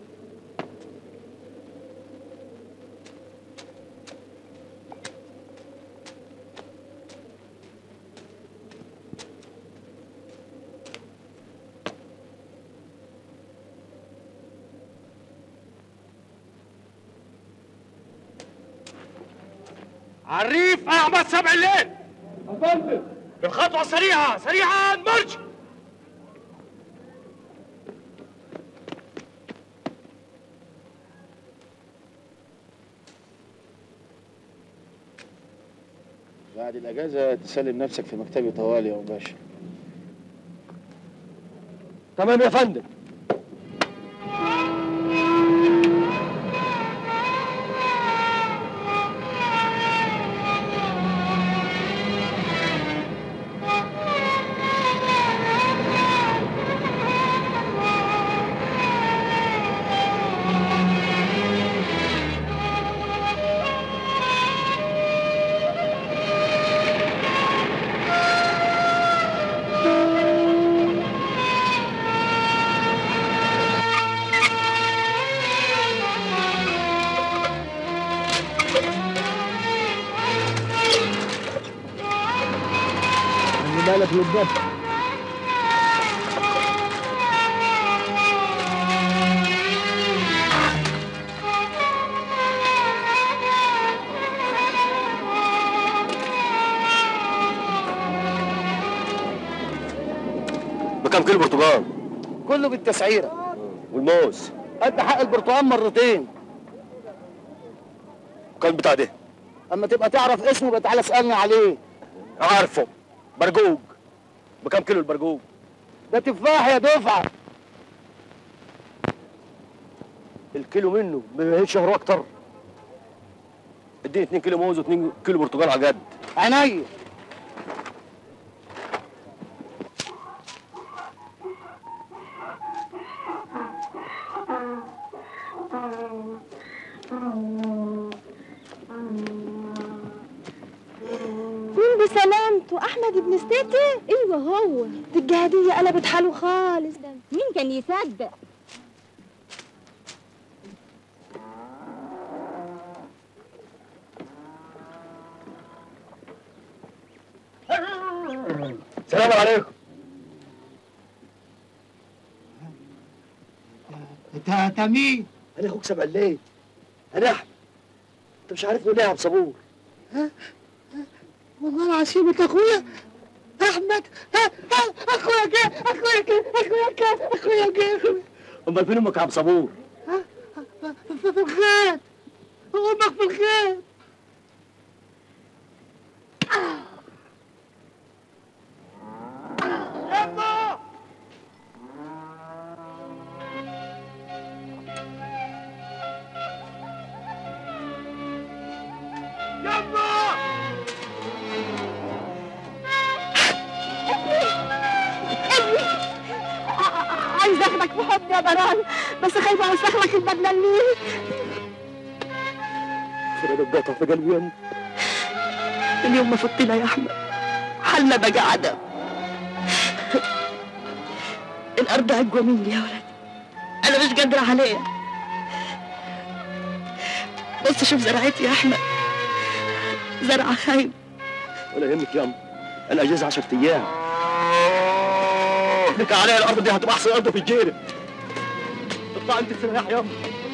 عريف أحمد سبع الليل. أفندم. بالخطوة سريعة سريعا مرج. بعد الأجازة تسلم نفسك في مكتبي طوالي يا أبو باشا. تمام يا فندم. بالك للضبط. بكام كيلو برتقال؟ كله بالتسعيره. والموز؟ قد حق البرتقال مرتين. كان بتاع ده؟ اما تبقى تعرف اسمه بقى تعالى اسالني عليه. عارفه، برجوج. بكام كيلو البرجوج؟ ده تفاح يا دفعه. الكيلو منه ما يهيش شهر اكتر. اديني 2 كيلو موز و2 كيلو برتقال على جد. عينيا. مين بسلامته؟ احمد ابن ستيتي؟ ايوه هو. دي الجهاديه قلبت حاله خالص. ده مين كان يصدق؟ السلام عليكم. انت مين؟ انا اخوك سبع الليل. انا احمد. انت مش عارفني ليه يا عبد صبور؟ والله العظيم انت اخويا احمد. اخويا جه اخويا جه اخويا جه اخويا جه. امال فين امك يا عبد صبور؟ في الخير. امك في الخير. يما يما عايز اخدك في حضني يا بران، بس خايفه اوسخ لك البدله الليل. فرد القطع في قلبي يما. من يوم ما فضتنا يا احمد حالنا بقى عدم. الارض اقوى مني يا ولد، انا مش قادره عليها. بص شوف زرعتي يا احمد، زرعه خايب. ولا يهمك يما، انا اجازه 10 ايام. انت عليا الارض دي هتبقى احسن ارض في الجيرة. اطلع انت السلاح يلا.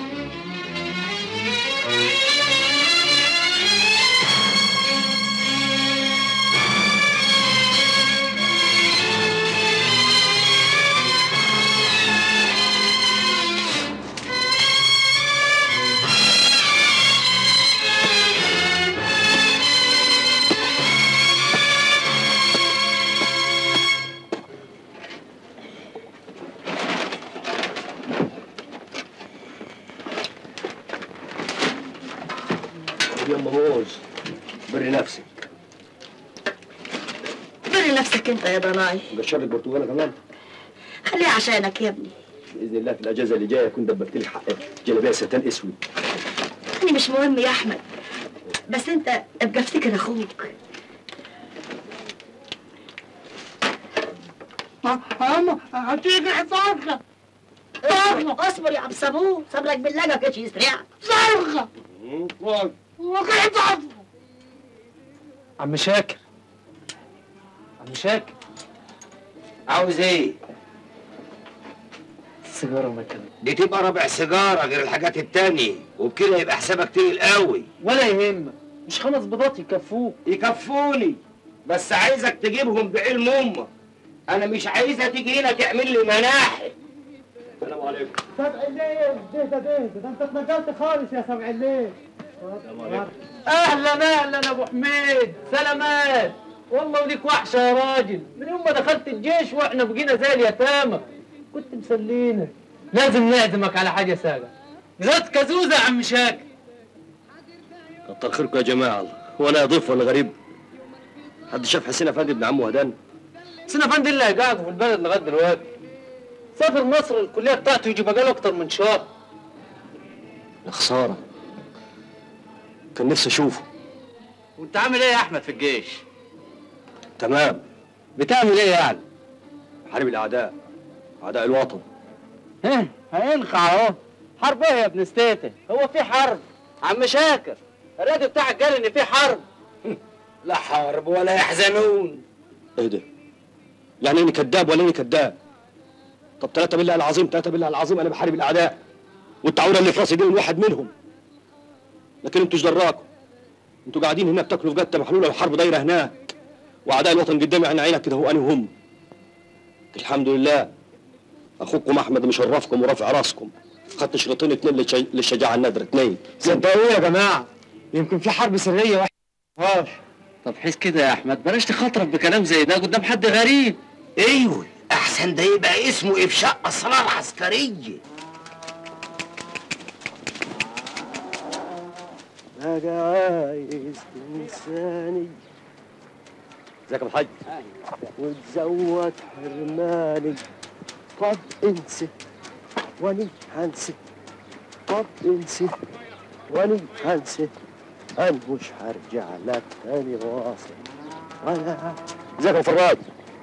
يا ام موز بري نفسك. بري نفسك انت يا ضناي. وقشر لك برتقاله كمان. خليها عشانك يا ابني. باذن الله في الاجازه اللي جايه اكون دبرت لك حقك جلابيه ستان اسود. انا مش مهم يا احمد، بس انت ابقى افتكر اخوك. ماما هتيجي صرخة اصبر يا عم صابون، صبرك بالله ما كانش يسرعك. صرخة وكيف صرخة. عم شاكر، عم شاكر، عاوز ايه؟ السيجارة مكان. دي تبقى ربع سيجارة غير الحاجات التانية، وبكده يبقى حسابك تقيل قوي. ولا يهمك، مش 5 بيضات يكفوك. يكفوني، بس عايزك تجيبهم بعلم امك. انا مش عايزها تيجي هنا تعمل لي مناحي. السلام عليكم. سبع الليل، ده انت اتنقلت خالص يا سبع الليل. السلام عليكم. اهلا ابو حميد، سلامات. والله وليك وحشه يا راجل، من يوم ما دخلت الجيش واحنا بقينا زي اليتامى. كنت مسلينا. لازم نعزمك على حاجه ساقه. زاد كازوزه يا عم شاكر. كتر خيركم يا جماعه، وانا ضيف ولا غريب؟ حد شاف حسين افندي ابن عمه هدان؟ حسين افندي اللي قاعد في البلد لغايه دلوقتي. سافر مصر الكليه بتاعته يجي بقاله اكتر من شهر. يا خساره، كان نفسي اشوفه. وانت عامل ايه يا احمد في الجيش؟ تمام. بتعمل ايه يعني؟ حارب الاعداء، اعداء الوطن. هينخع اهو. حرب ايه يا ابن ستيته؟ هو في حرب؟ عم شاكر، الراديو بتاعك قال ان في حرب. لا حرب ولا يحزنون. ايه ده؟ يعني اني كذاب ولا اني كذاب؟ طب 3 بالله العظيم، 3 بالله العظيم انا بحارب الاعداء، والتعوره اللي في راسي دي من واحد منهم. لكن انتوا ايش دراكم؟ انتوا قاعدين هنا بتاكلوا في جته محلوله والحرب دايره هناك، واعداء الوطن قدامي عين عينك كده، هو انا وهم. الحمد لله اخوكم احمد مشرفكم ورافع راسكم. خدت شريطين 2 للشجاعه النادره، 2. صدقوا يا جماعه، يمكن في حرب سريه واحد. طب حس كده يا احمد، بلاش تخاطرك بكلام زي ده قدام حد غريب. ايوه احسن ده يبقى اسمه افشاء اسرار عسكريه. بقى عايز تنساني. ازيك يا ابو الحاج؟ وتزود حرماني. طب انسى واني هنسى. طب انسى واني هنسى. انا مش هرجع لك تاني واصل. ولا ازيك يا فراج؟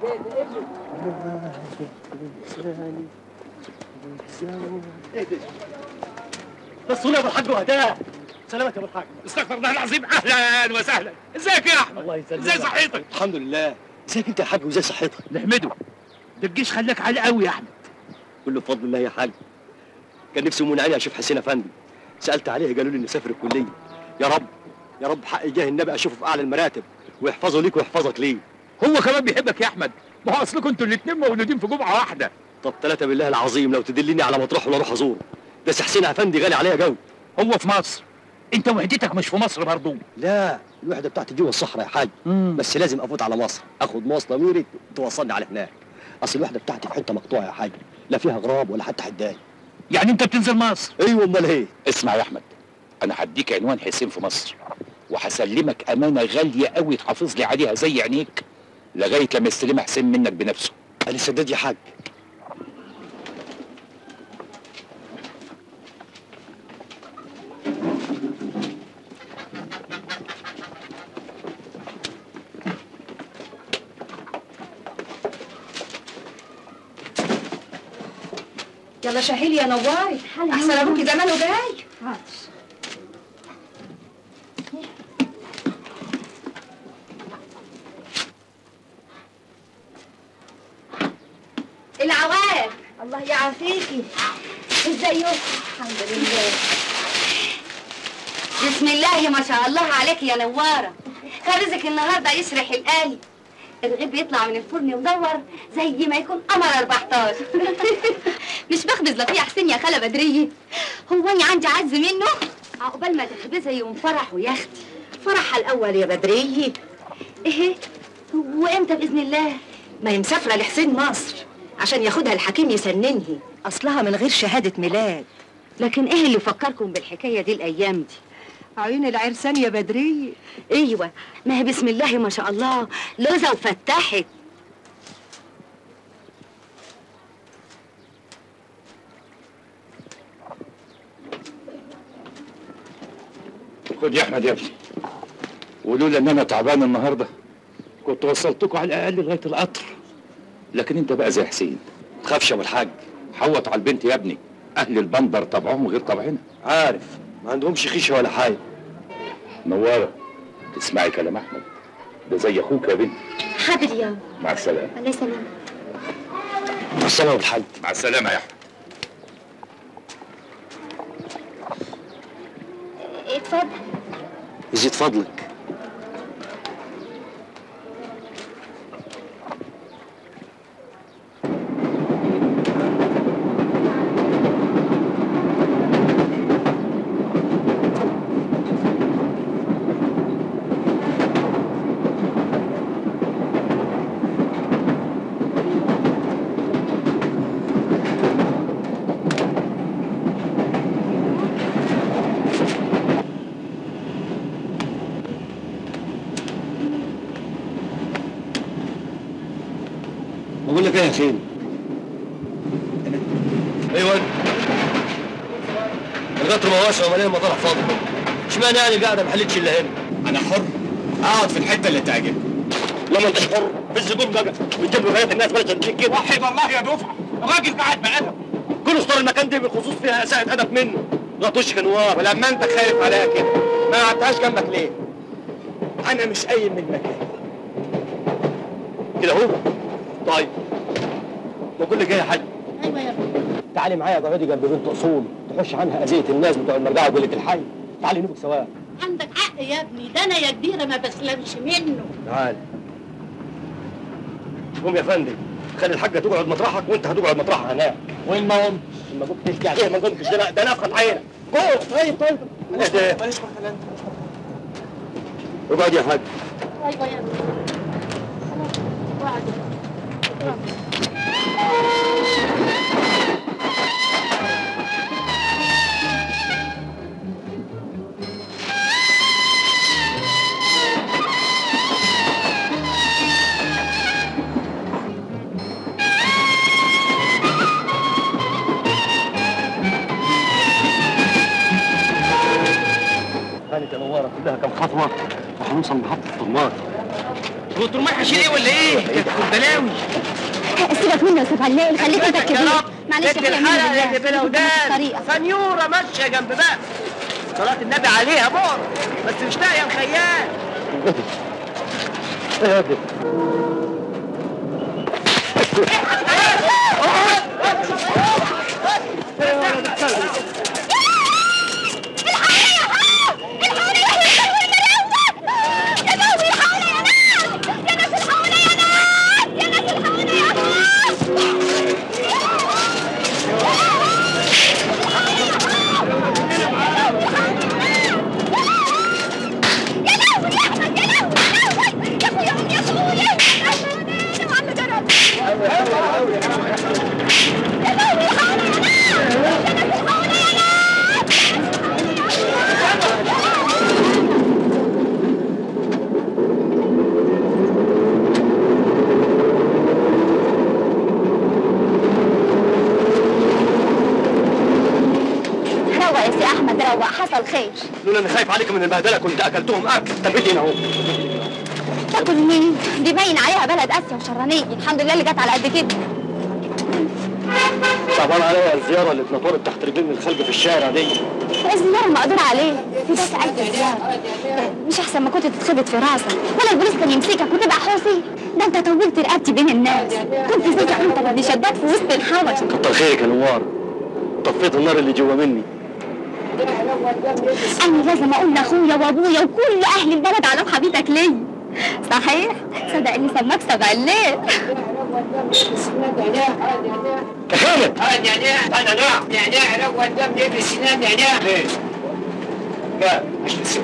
بس يا ابو الحاج وهداه. سلامك يا ابو الحاج. استغفر الله العظيم. اهلا وسهلا. ازيك يا احمد؟ الله يسلمك. ازاي صحتك؟ الحمد لله. ازيك انت يا حاج وازاي صحتك؟ نحمده. ده الجيش خلاك عالي قوي يا احمد. كله بفضل الله يا حاج. كان نفسي من عيني اشوف حسين افندي. سالت عليه قالوا لي انه سافر الكليه. يا رب يا رب حق جاه النبي اشوفه في اعلى المراتب ويحفظه ليك ويحفظك ليه. هو كمان بيحبك يا احمد. ما هو اصلكم انتوا الاثنين مولودين في جمعه واحده. طب 3 بالله العظيم لو تدلني على مطرح ولا اروح ازوره. بس حسين افندي غالي عليا قوي. هو في مصر. انت وحدتك مش في مصر برضه. لا الوحده بتاعتي جوه الصحراء يا حاج. بس لازم افوت على مصر، اخد مواصله ميري توصلني على هناك. اصل الوحده بتاعتي في حته مقطوعه يا حاج، لا فيها غراب ولا حتى حداي. يعني انت بتنزل مصر؟ ايوه امال ايه؟ اسمع يا احمد، انا هديك عنوان حسين في مصر، وهسلمك امانه غاليه قوي تحافظ لي عليها زي عينيك لغايه لما يستلمها حسين منك بنفسه. انا سداد يا حاج. يلا شاهيلي يا نواري، احسن ابوكي زمانه جاي. العواف. الله يعافيكي. ازيكم؟ الحمد لله. بسم الله ما شاء الله عليك يا نواره. كان النهارده يشرح القالي. الرغيف بيطلع من الفرن مدور زي ما يكون قمر 14. مش بخبز لطيع حسين يا خاله بدريه. هو انا عندي عز منه؟ عقبال ما تخبزها يوم فرحه يا اختي. فرحها الاول يا بدريه. ايه وامتى باذن الله؟ ما هي مسافره لحسين مصر عشان ياخدها الحكيم يسننهي، اصلها من غير شهاده ميلاد. لكن ايه اللي فكركم بالحكايه دي الايام دي؟ عيون العرسان يا بدريه. ايوه، ما هي بسم الله ما شاء الله لوزه وفتحت. خد يا احمد يا ابني، ولولا ان انا تعبان النهارده كنت وصلتكم على الاقل لغايه القطر. لكن انت بقى زي حسين، ما تخافش يا ابو الحاج. حوط على البنت يا ابني، اهل البندر طبعهم غير طبعنا. عارف، ما عندهمش خيشه ولا حاجه. نواره، تسمعي كلام احمد، ده زي اخوك يا بنت. حاضر يا مع السلامه. الله يسلمك. مع السلامه يا ابو الحاج. مع السلامه يا احمد. اتفضل. يزيد فضلك. بقول لك ايه يا حسين؟ ايوه القطر ما واسع ومليان مطار فاضي. اشمعنى يعني قاعده ما حلتش الا هنا؟ انا حر اقعد في الحته اللي تعجبني. لما انت حر في الزبون بقى بتجيب له غايه الناس بلاش تديك كده. وحد الله يا دفعه، الراجل قاعد بأدب. كل اختار المكان ده بالخصوص فيها اساءة ادب منه. غطوش كنوار. ولما انت خايف عليها كده ما قعدتهاش جنبك ليه؟ انا مش قايم من المكان كده اهو. طيب بقول لك ايه يا حاج؟ ايوه يا ابني. تعالي معايا اقعدي جنب بنت اصول تخش عنها اذيه الناس بتوع المرجعه وقله الحي. تعالي نبك سوا. عندك حق يا ابني، ده انا يا كبيره ما بسلمش منه. تعالي قوم يا فندم، خلي الحاجه تقعد مطرحك وانت هتقعد مطرحها هناك. وين ما قمت؟ ما قمت تشجع عليها ما قمتش. ده نفخت عينك. قوم. طيب ماليش خلاني. اقعد يا حاج. ايوه يا ابني. خلاص اقعد. كانت يا نواره كلها كم خطوه وهنوصل محطه الطرمان. هو الطرمان هيشيل ايه ولا ايه؟ يا بلاوي. سيبك منه يا استاذ علال، خليك انت الكبير. معلش ست الحلقه اللي في الودان سنيوره ماشيه جنب باب صلاه النبي عليها بقر، بس مش لاقيه الخيال. ايه يا ابني؟ حصل خير. لولا اني خايف عليك من البهدله كنت اكلتهم اكل. تنبيتي هنا اهو. تاكل مين؟ دي باين عليها بلد اسيا وشرانيه، الحمد لله اللي جت على قد كده. صعبان عليا الزياره اللي اتنطرت تحت رجلين الخلق في الشارع دي. الزيارة مقدور عليه، في بس ألف زيارة. مش أحسن ما كنت تتخبط في راسك، ولا البوليس كان يمسكك وتبقى حوصي؟ ده أنت طولت رقبتي بين الناس، كنت سكة وأنت بدي شداد في وسط الحوش. كتر خيرك يا نوار، طفيت النار اللي جوا مني. أنا لازم أقول لأخويا وأبويا وكل أهل البلد على محبتك ليا. صحيح؟ صدق إني سماك سبع الليل. يا خالد! نعناع روى الدم يبري السنان نعناع. لا مش لسه.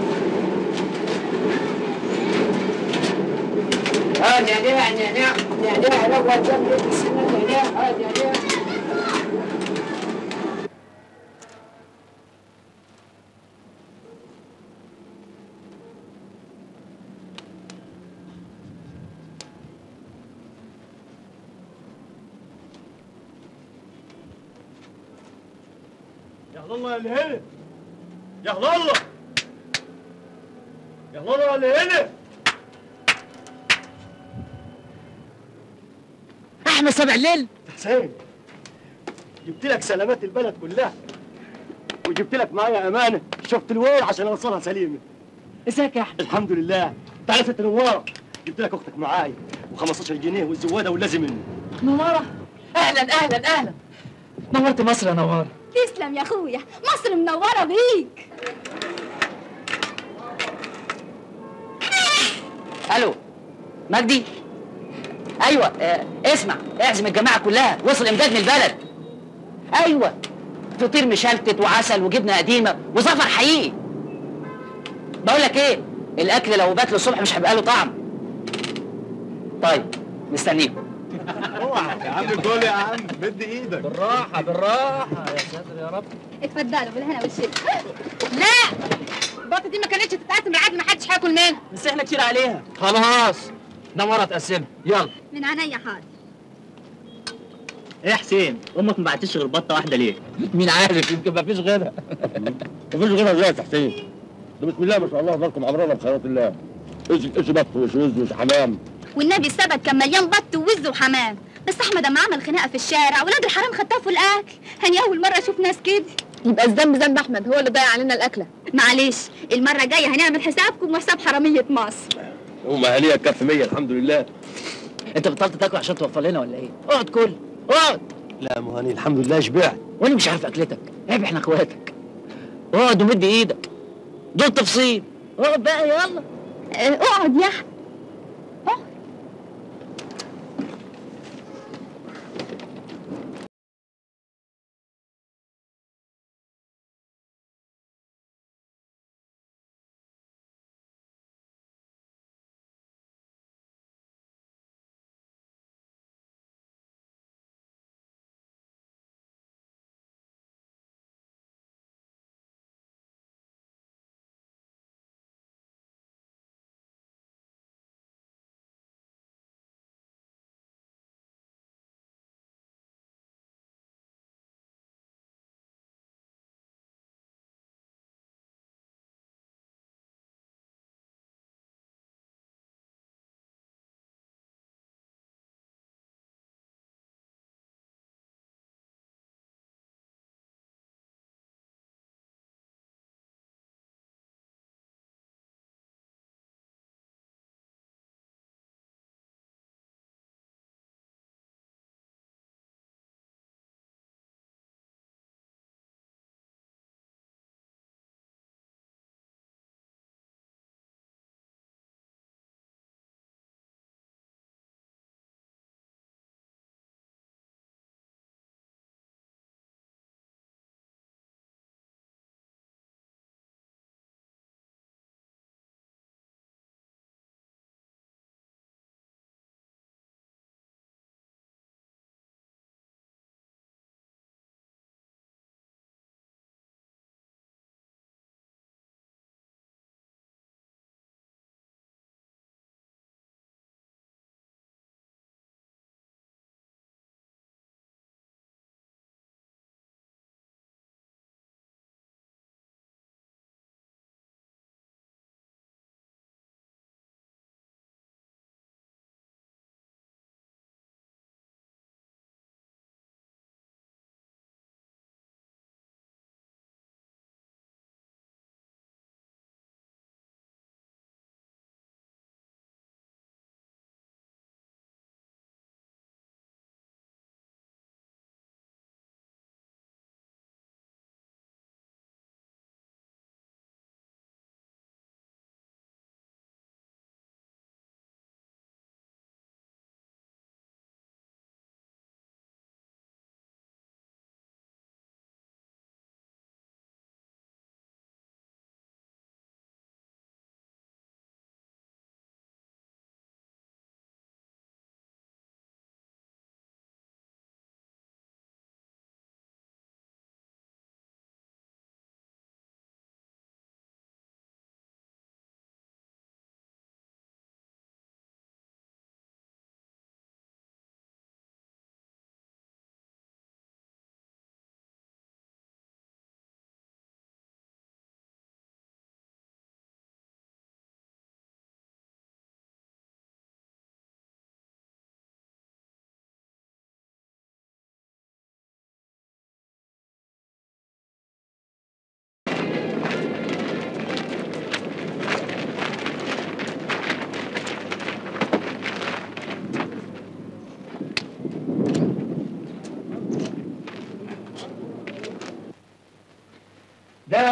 نعناع روى الدم يبري السنان نعناع. يا الله اللي هنا، يا الله، يا الله اللي هنا. احمد سبع الليل. حسين، جبت لك سلامات البلد كلها، وجبت لك معايا امانه شفت الويل عشان اوصلها سليمه. ازيك يا احمد؟ الحمد لله. تعالى يا ست نوار، جبت لك اختك معايا و15 جنيه والزواده واللازم منه. نواره، اهلا اهلا اهلا. نورت مصر يا نواره. تسلم يا أخويا، مصر منورة بيك. الو مجدي. ايوه اسمع، اعزم الجماعه كلها، وصل امداد من البلد. ايوه فطير مشلتت وعسل وجبنه قديمه وزفر حقيقي. بقول لك ايه، الاكل لو بات للصبح مش هيبقى له طعم. طيب مستنيكم. اوعى يا عم كل يا عم، مد ايدك بالراحه بالراحه يا ساتر يا رب. اتفضلوا بالهنا والشفا. لا البطه دي ما كانتش تتقسم لحد ما حدش هياكل منها. بس احنا كتير عليها. خلاص نوره تقسمها يلا. من عينيا حاضر. ايه يا حسين، امك ما بعتش غير بطه واحده ليه؟ مين عارف، يمكن مفيش غيرها. مفيش غيرها ازاي يا حسين؟ ده بسم الله ما شاء الله داركم عمرنا بخيرات الله. ايش بط وايش وز وايش حمام. والنبي السبت كان مليان بط ووز وحمام، بس احمد اما عمل خناقه في الشارع ولاد الحرام خطفوا الاكل. هاني اول مره اشوف ناس كده. يبقى الذنب ذنب احمد، هو اللي ضيع علينا الاكله. معلش المره الجايه هنعمل حسابكم وحساب حراميه مصر. هم اهاليها كف 100 الحمد لله. انت بطلت تاكل عشان توفر لنا ولا ايه؟ اقعد كل اقعد. لا مهاني الحمد لله شبعت. وانا مش عارف اكلتك، عيب احنا اخواتك. اقعد ومد ايدك، دول تفصيل. اقعد بقى يلا. اقعد يا احمد.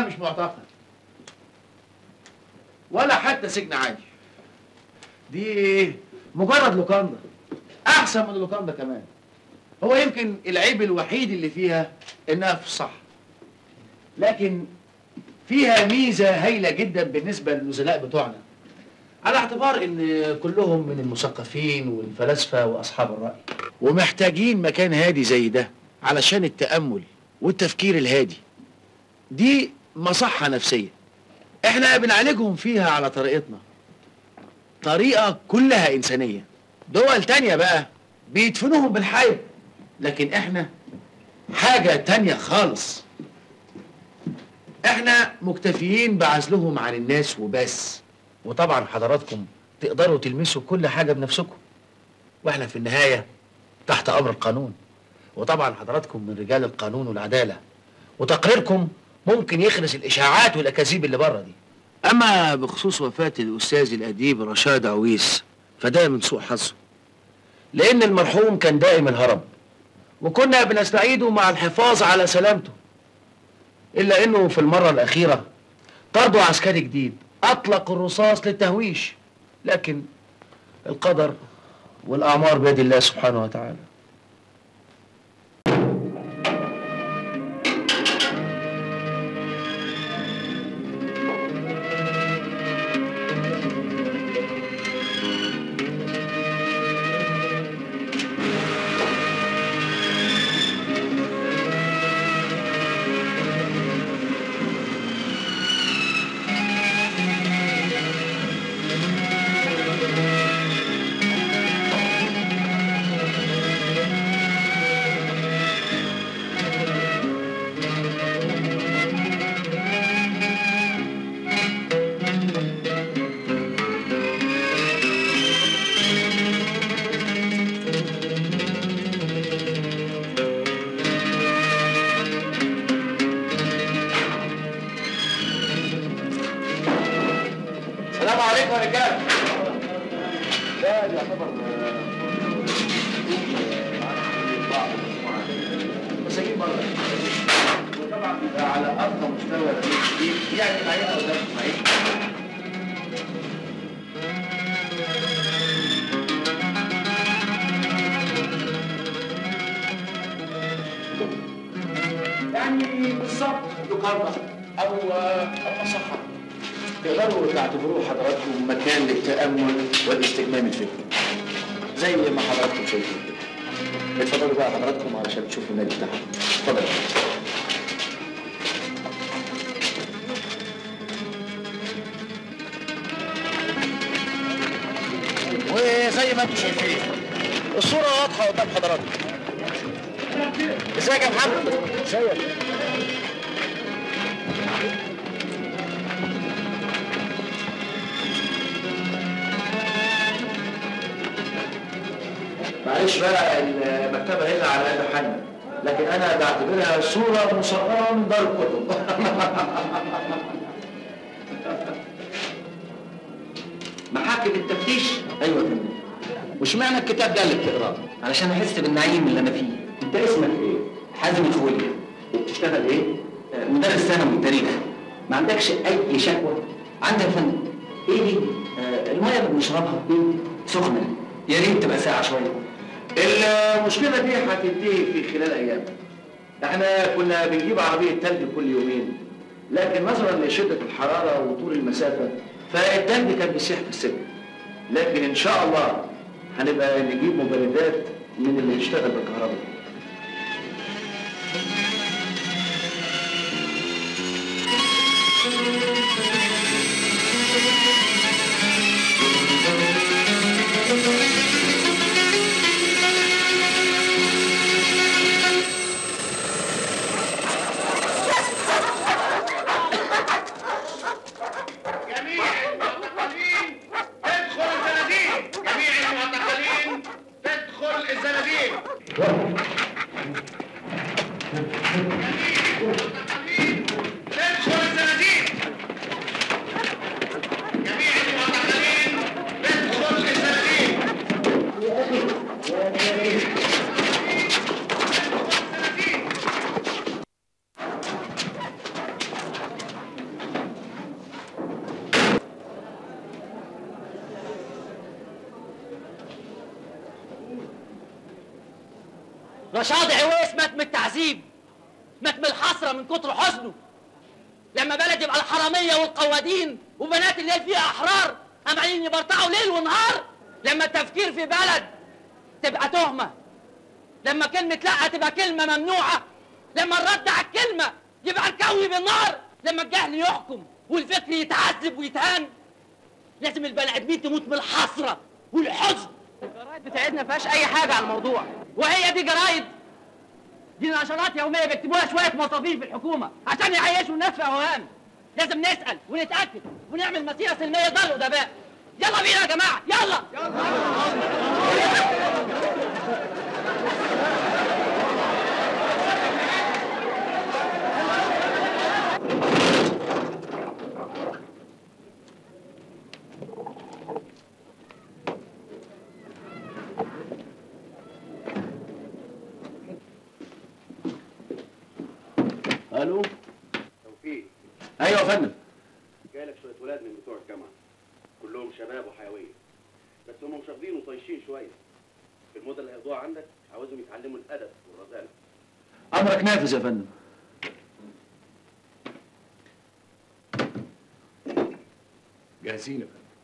مش معتقل ولا حتى سجن عادي. دي مجرد لوكاندا، احسن من اللوكاندا كمان. هو يمكن العيب الوحيد اللي فيها انها في الصح، لكن فيها ميزه هايله جدا بالنسبه للنزلاء بتوعنا، على اعتبار ان كلهم من المثقفين والفلاسفه واصحاب الراي، ومحتاجين مكان هادي زي ده علشان التامل والتفكير الهادي. دي مصحه نفسيه احنا بنعالجهم فيها على طريقتنا، طريقه كلها انسانيه. دول تانية بقى بيدفنوهم بالحي، لكن احنا حاجه تانية خالص. احنا مكتفيين بعزلهم عن الناس وبس. وطبعا حضراتكم تقدروا تلمسوا كل حاجه بنفسكم، واحنا في النهايه تحت امر القانون. وطبعا حضراتكم من رجال القانون والعداله، وتقريركم ممكن يخرس الاشاعات والاكاذيب اللي بره دي. اما بخصوص وفاه الاستاذ الاديب رشاد عويس فده من سوء حظه، لان المرحوم كان دائم الهرب، وكنا بنستعيده مع الحفاظ على سلامته، الا انه في المره الاخيره طردوا عسكري جديد اطلق الرصاص للتهويش، لكن القدر والاعمار بيد الله سبحانه وتعالى. السلام عليكم يا رجاله. ده يعتبر مساجين بره، وطبعا ده على ارقى مستوى يعني معايا قدام معايا. يعني بالظبط لوكاندا او مصحه، تقدروا تعتبروه حضراتكم مكان للتأمل والاستجمام الفكري زي ما حضراتكم شايفين كده. اتفضلوا بقى حضراتكم علشان تشوفوا النادي بتاعكم. اتفضلوا. وزي ما انتم شايفين الصورة واضحة قدام حضراتكم. ازيك يا محمد؟ ازيك؟ معلش بقى المكتبة هنا على قد حالنا، لكن أنا بعتبرها صورة مصغرة من دار الكتب. محاكم التفتيش؟ أيوة يا فندم. وش معنى الكتاب ده اللي بتقراه؟ علشان احس بالنعيم اللي انا فيه. أنت اسمك إيه؟ حازم الخولي. وبتشتغل إيه؟ مدرس ثانوي تاريخ. ما عندكش أي شكوى؟ عندي يا فندم. إيه دي؟ المية اللي بنشربها سخنة، يا ريت تبقى ساقعة شوية. المشكلة دي هتنتهي في خلال أيام. احنا كنا بنجيب عربية تلج كل يومين، لكن نظرا لشدة الحرارة وطول المسافة فالتلج كان بيسيح في السكة. لكن إن شاء الله هنبقى نجيب مبردات من اللي تشتغل بالكهرباء. رشاد عويس مات من التعذيب، مات من الحسرة من كتر حزنه. لما بلد يبقى الحرامية والقوادين وبنات الليل فيها أحرار عمالين يبرطعوا ليل ونهار. لما التفكير في بلد تبقى تهمة، لما كلمة لأ تبقى كلمة ممنوعة، لما الرد على الكلمة يبقى الكوي بالنار، لما الجهل يحكم والفكر يتعذب ويتهان، لازم البني آدمين تموت من الحسرة والحزن. الجرايد بتاعتنا فيهاش أي حاجة على الموضوع، وهي دي جرايد؟ دي نشرات يومية بيكتبوها شوية موظفين في الحكومة عشان يعيشوا الناس في أوهام. لازم نسأل ونتأكد ونعمل مسيرة سلمية ضل الأدباء. يلا بينا يا جماعة، يلا. الو توفيق. ايوه يا فندم. جايلك شويه ولاد من بتوع الجامعه، كلهم شباب وحيويه، بس هم مش واخدين وطايشين شويه. في المده اللي هيقضوها عندك عاوزهم يتعلموا الادب والرزانه. امرك نافذ يا فندم. جاهزين يا فندم.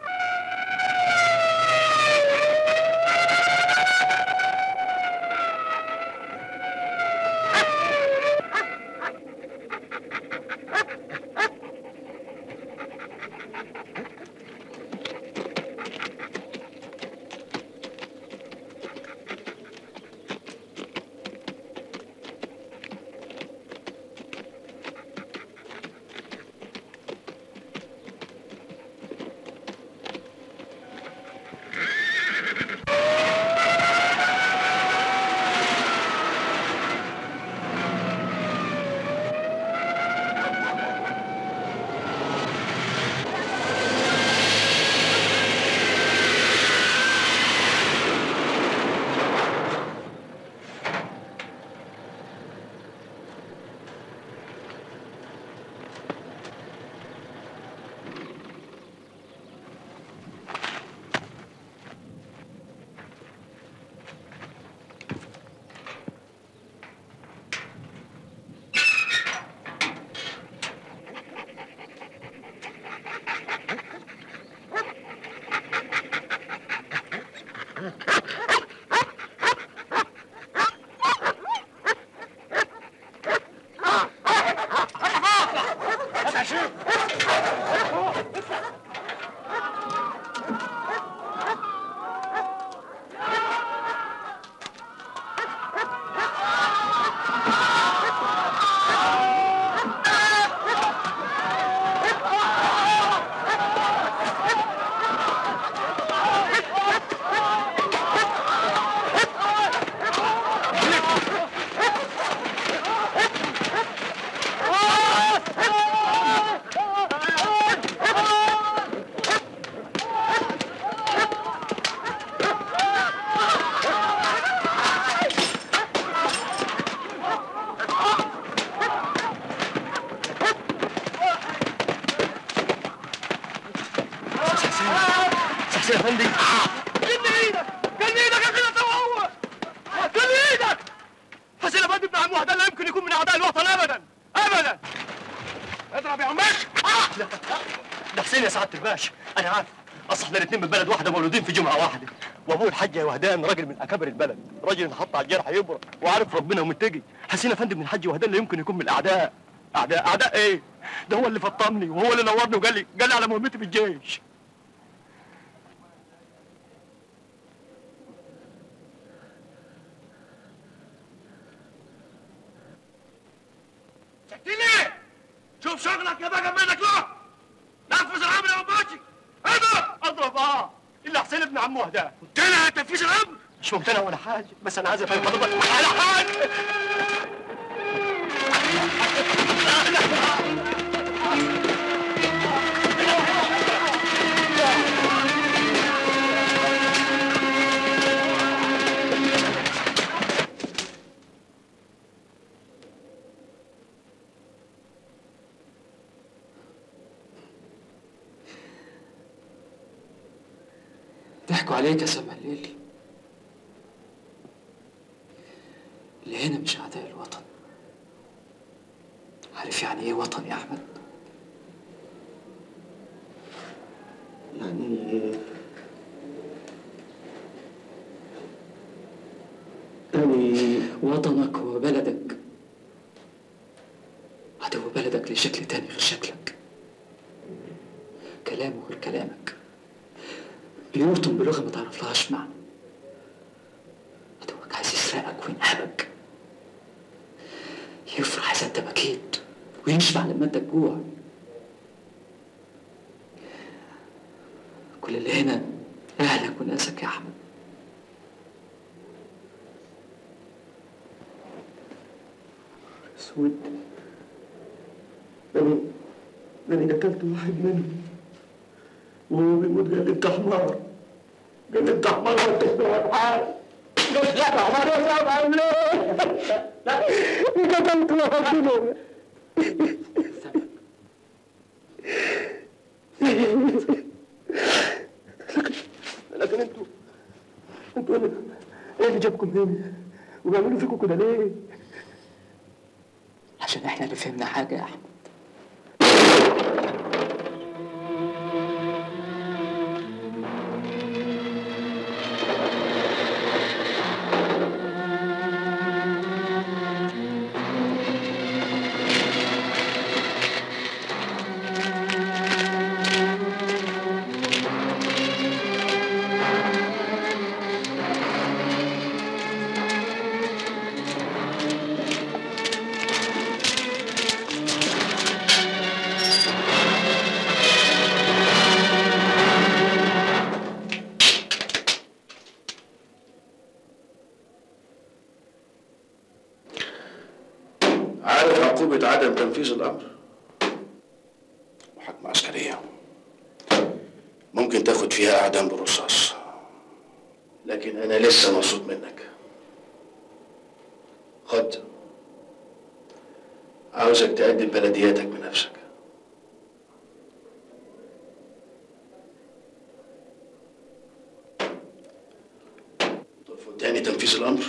يا فندم. كل ايدك يا كده هو كل ايدك. حسين افندي ابن عمو ده لا يمكن يكون من اعداء الوطن ابدا ابدا. اضرب يا عماش. لا ده حسين يا سعاده الباشا، انا عارف. اصل احنا الاثنين من بلد واحده مولودين في جمعه واحده، وابوه الحاج يا وهدان راجل من اكابر البلد، راجل انحط على الجرح يبرق وعارف ربنا ومتقي. حسين افندي من الحاج وهدان لا يمكن يكون من الاعداء. اعداء ايه؟ ده هو اللي فطمني وهو اللي نورني وقال لي على مهمتي في الجيش. ليه؟ شوف شغلك يا بقى منك له. نفذ الامر يا عماشي. اضرب الا حسين ابن عمو وهدان. ممتنع تنفيذ الامر؟ مش ممتنع ولا حاجه، بس انا عايز افهم حضرتك على حاجه. ضحكوا عليك يا سبع الليل. اللي هنا مش أعداء الوطن. عارف يعني إيه وطن يا أحمد؟ يعني وطنك هو بلدك، عدو بلدك لشكل تاني غير شكلك، كلامه غير كلامك، بيرطم بلغة ما تعرفلهاش معنى. عدوك عايز يسرقك وينهبك، يفرح إذا أنت بكيت ويشبع لما أنت تجوع. كل اللي هنا أهلك وناسك يا أحمد. اسود، أنا قتلت واحد منهم وهو بيموت قال لي أنت حمار، قال لي أنت حمار وتشبه بحال، قلت لا حمار يا صاحبي عامل إيه؟ قتلت واحد منهم. لكن انتوا ايه اللي جابكم هنا؟ وبيعملوا فيكم كده ليه؟ عشان احنا اللي فهمنا حاجة يا أحمد. عارف عقوبة عدم تنفيذ الأمر؟ محاكمة عسكرية ممكن تاخد فيها إعدام بالرصاص، لكن أنا لسه مبسوط منك. خد، عاوزك تقدم بلدياتك بنفسك. ترفض تاني تنفيذ الأمر؟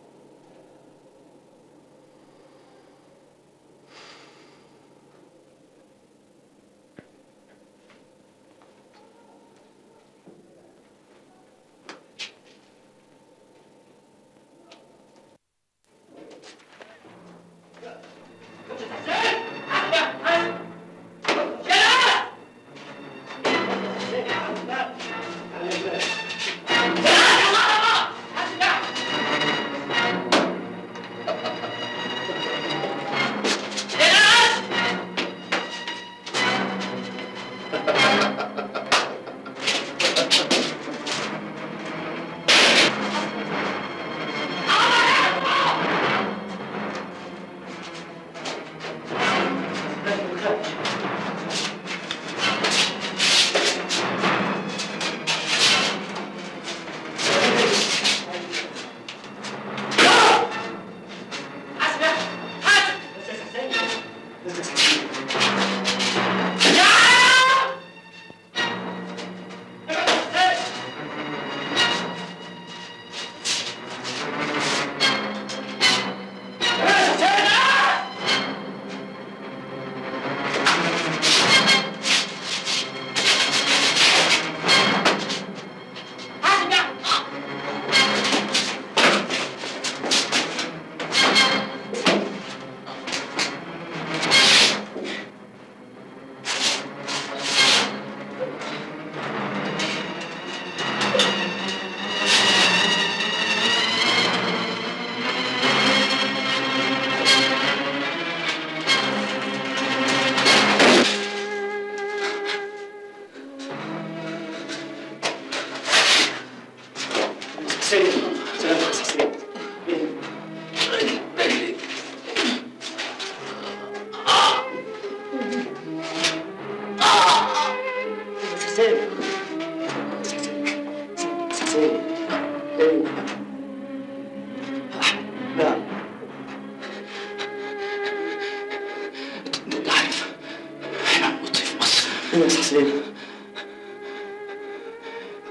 يا حسين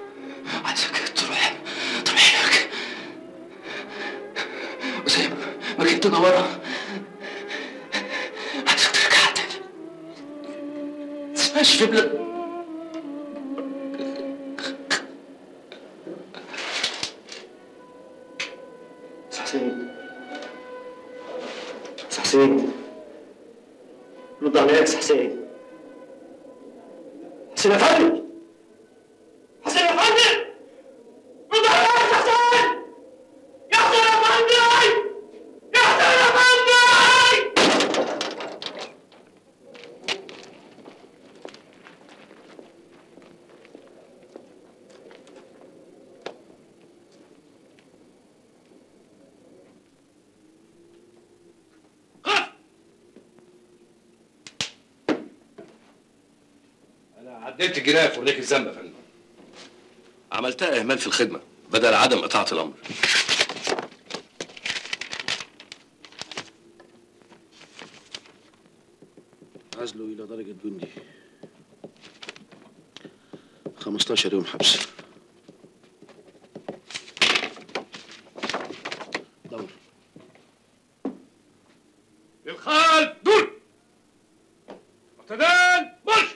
عايزك تروح هناك وزي تدورها عشان ترجع تاني. متسيبهاش في بلاد. حسين، حسين، رد عليا يا حسين. حسين يا فندم، حسين يا فندم، رد عليا يا حسين، يا حسين يا فندم، يا حسين يا فندم. عديت الجناح وليك الذنب يا فندم. عملتها اهمال في الخدمه بدل عدم اطاعه الامر. عزله الى درجه جندي، 15 يوم حبس. دور للخلف دور معتدل مرش.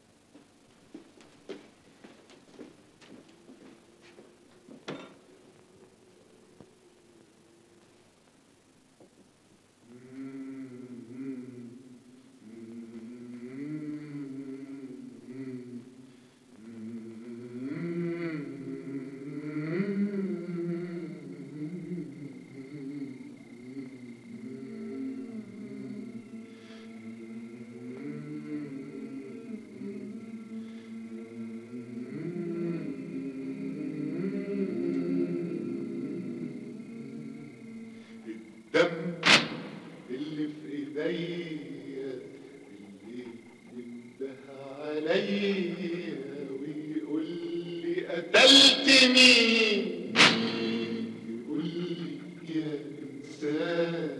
الدم اللي في ايديا اللي ينده عليا ويقول لي قتلت مين، يقول لي يا انسان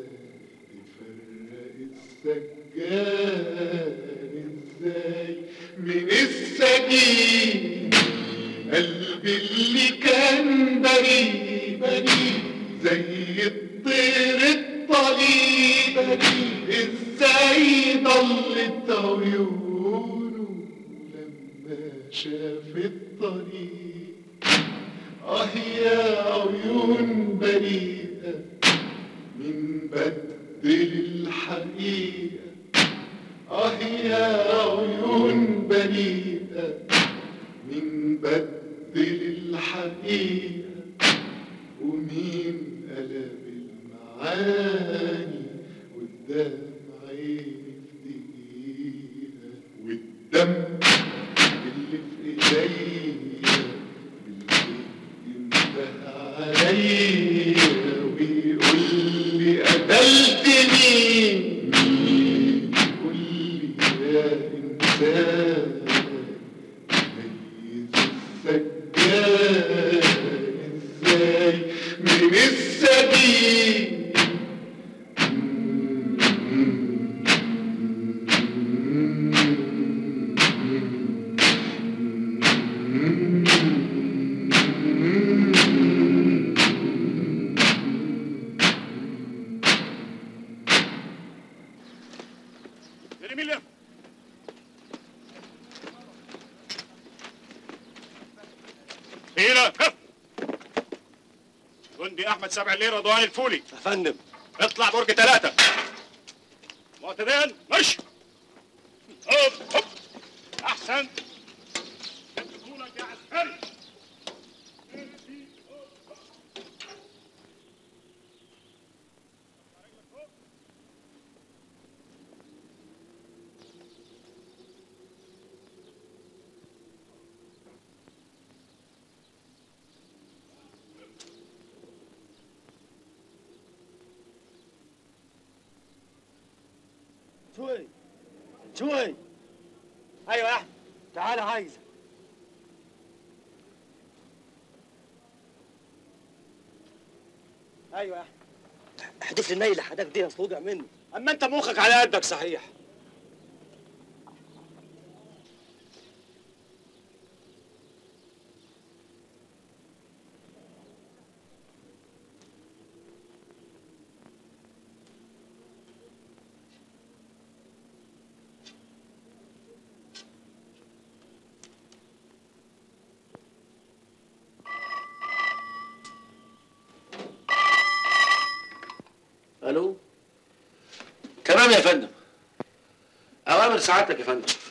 تفرق السجان ازاي من السجين. قلبي اللي كان بريء بريء زي الطير الطليق ازاي ضلت عيونه لما شاف الطريق. يا عيون بريئة من بدل الحقيقة. يا عيون بريئة من بدل الحقيقة. ومين قلب المعاني قدام عيني في دقيقة. والدم اللي في ايديا اللي ينده عليا ويقول لي قتلت مين، يقول لي يا انسان ميز السجان ازاي من السبيل. هنا جندي احمد 7 الليل رضوان الفولي. يا فندم. اطلع برج 3. معتدل مشي. هوب هوب. احسن. دخولك يا عسكري. شوي شوي. ايوه يا احمد تعالى عايزك. ايوه يا احمد. احدف لي النيل اللي حداك دي اصل وجع مني. اما انت مخك على قدك صحيح. سعادتك يا فندم.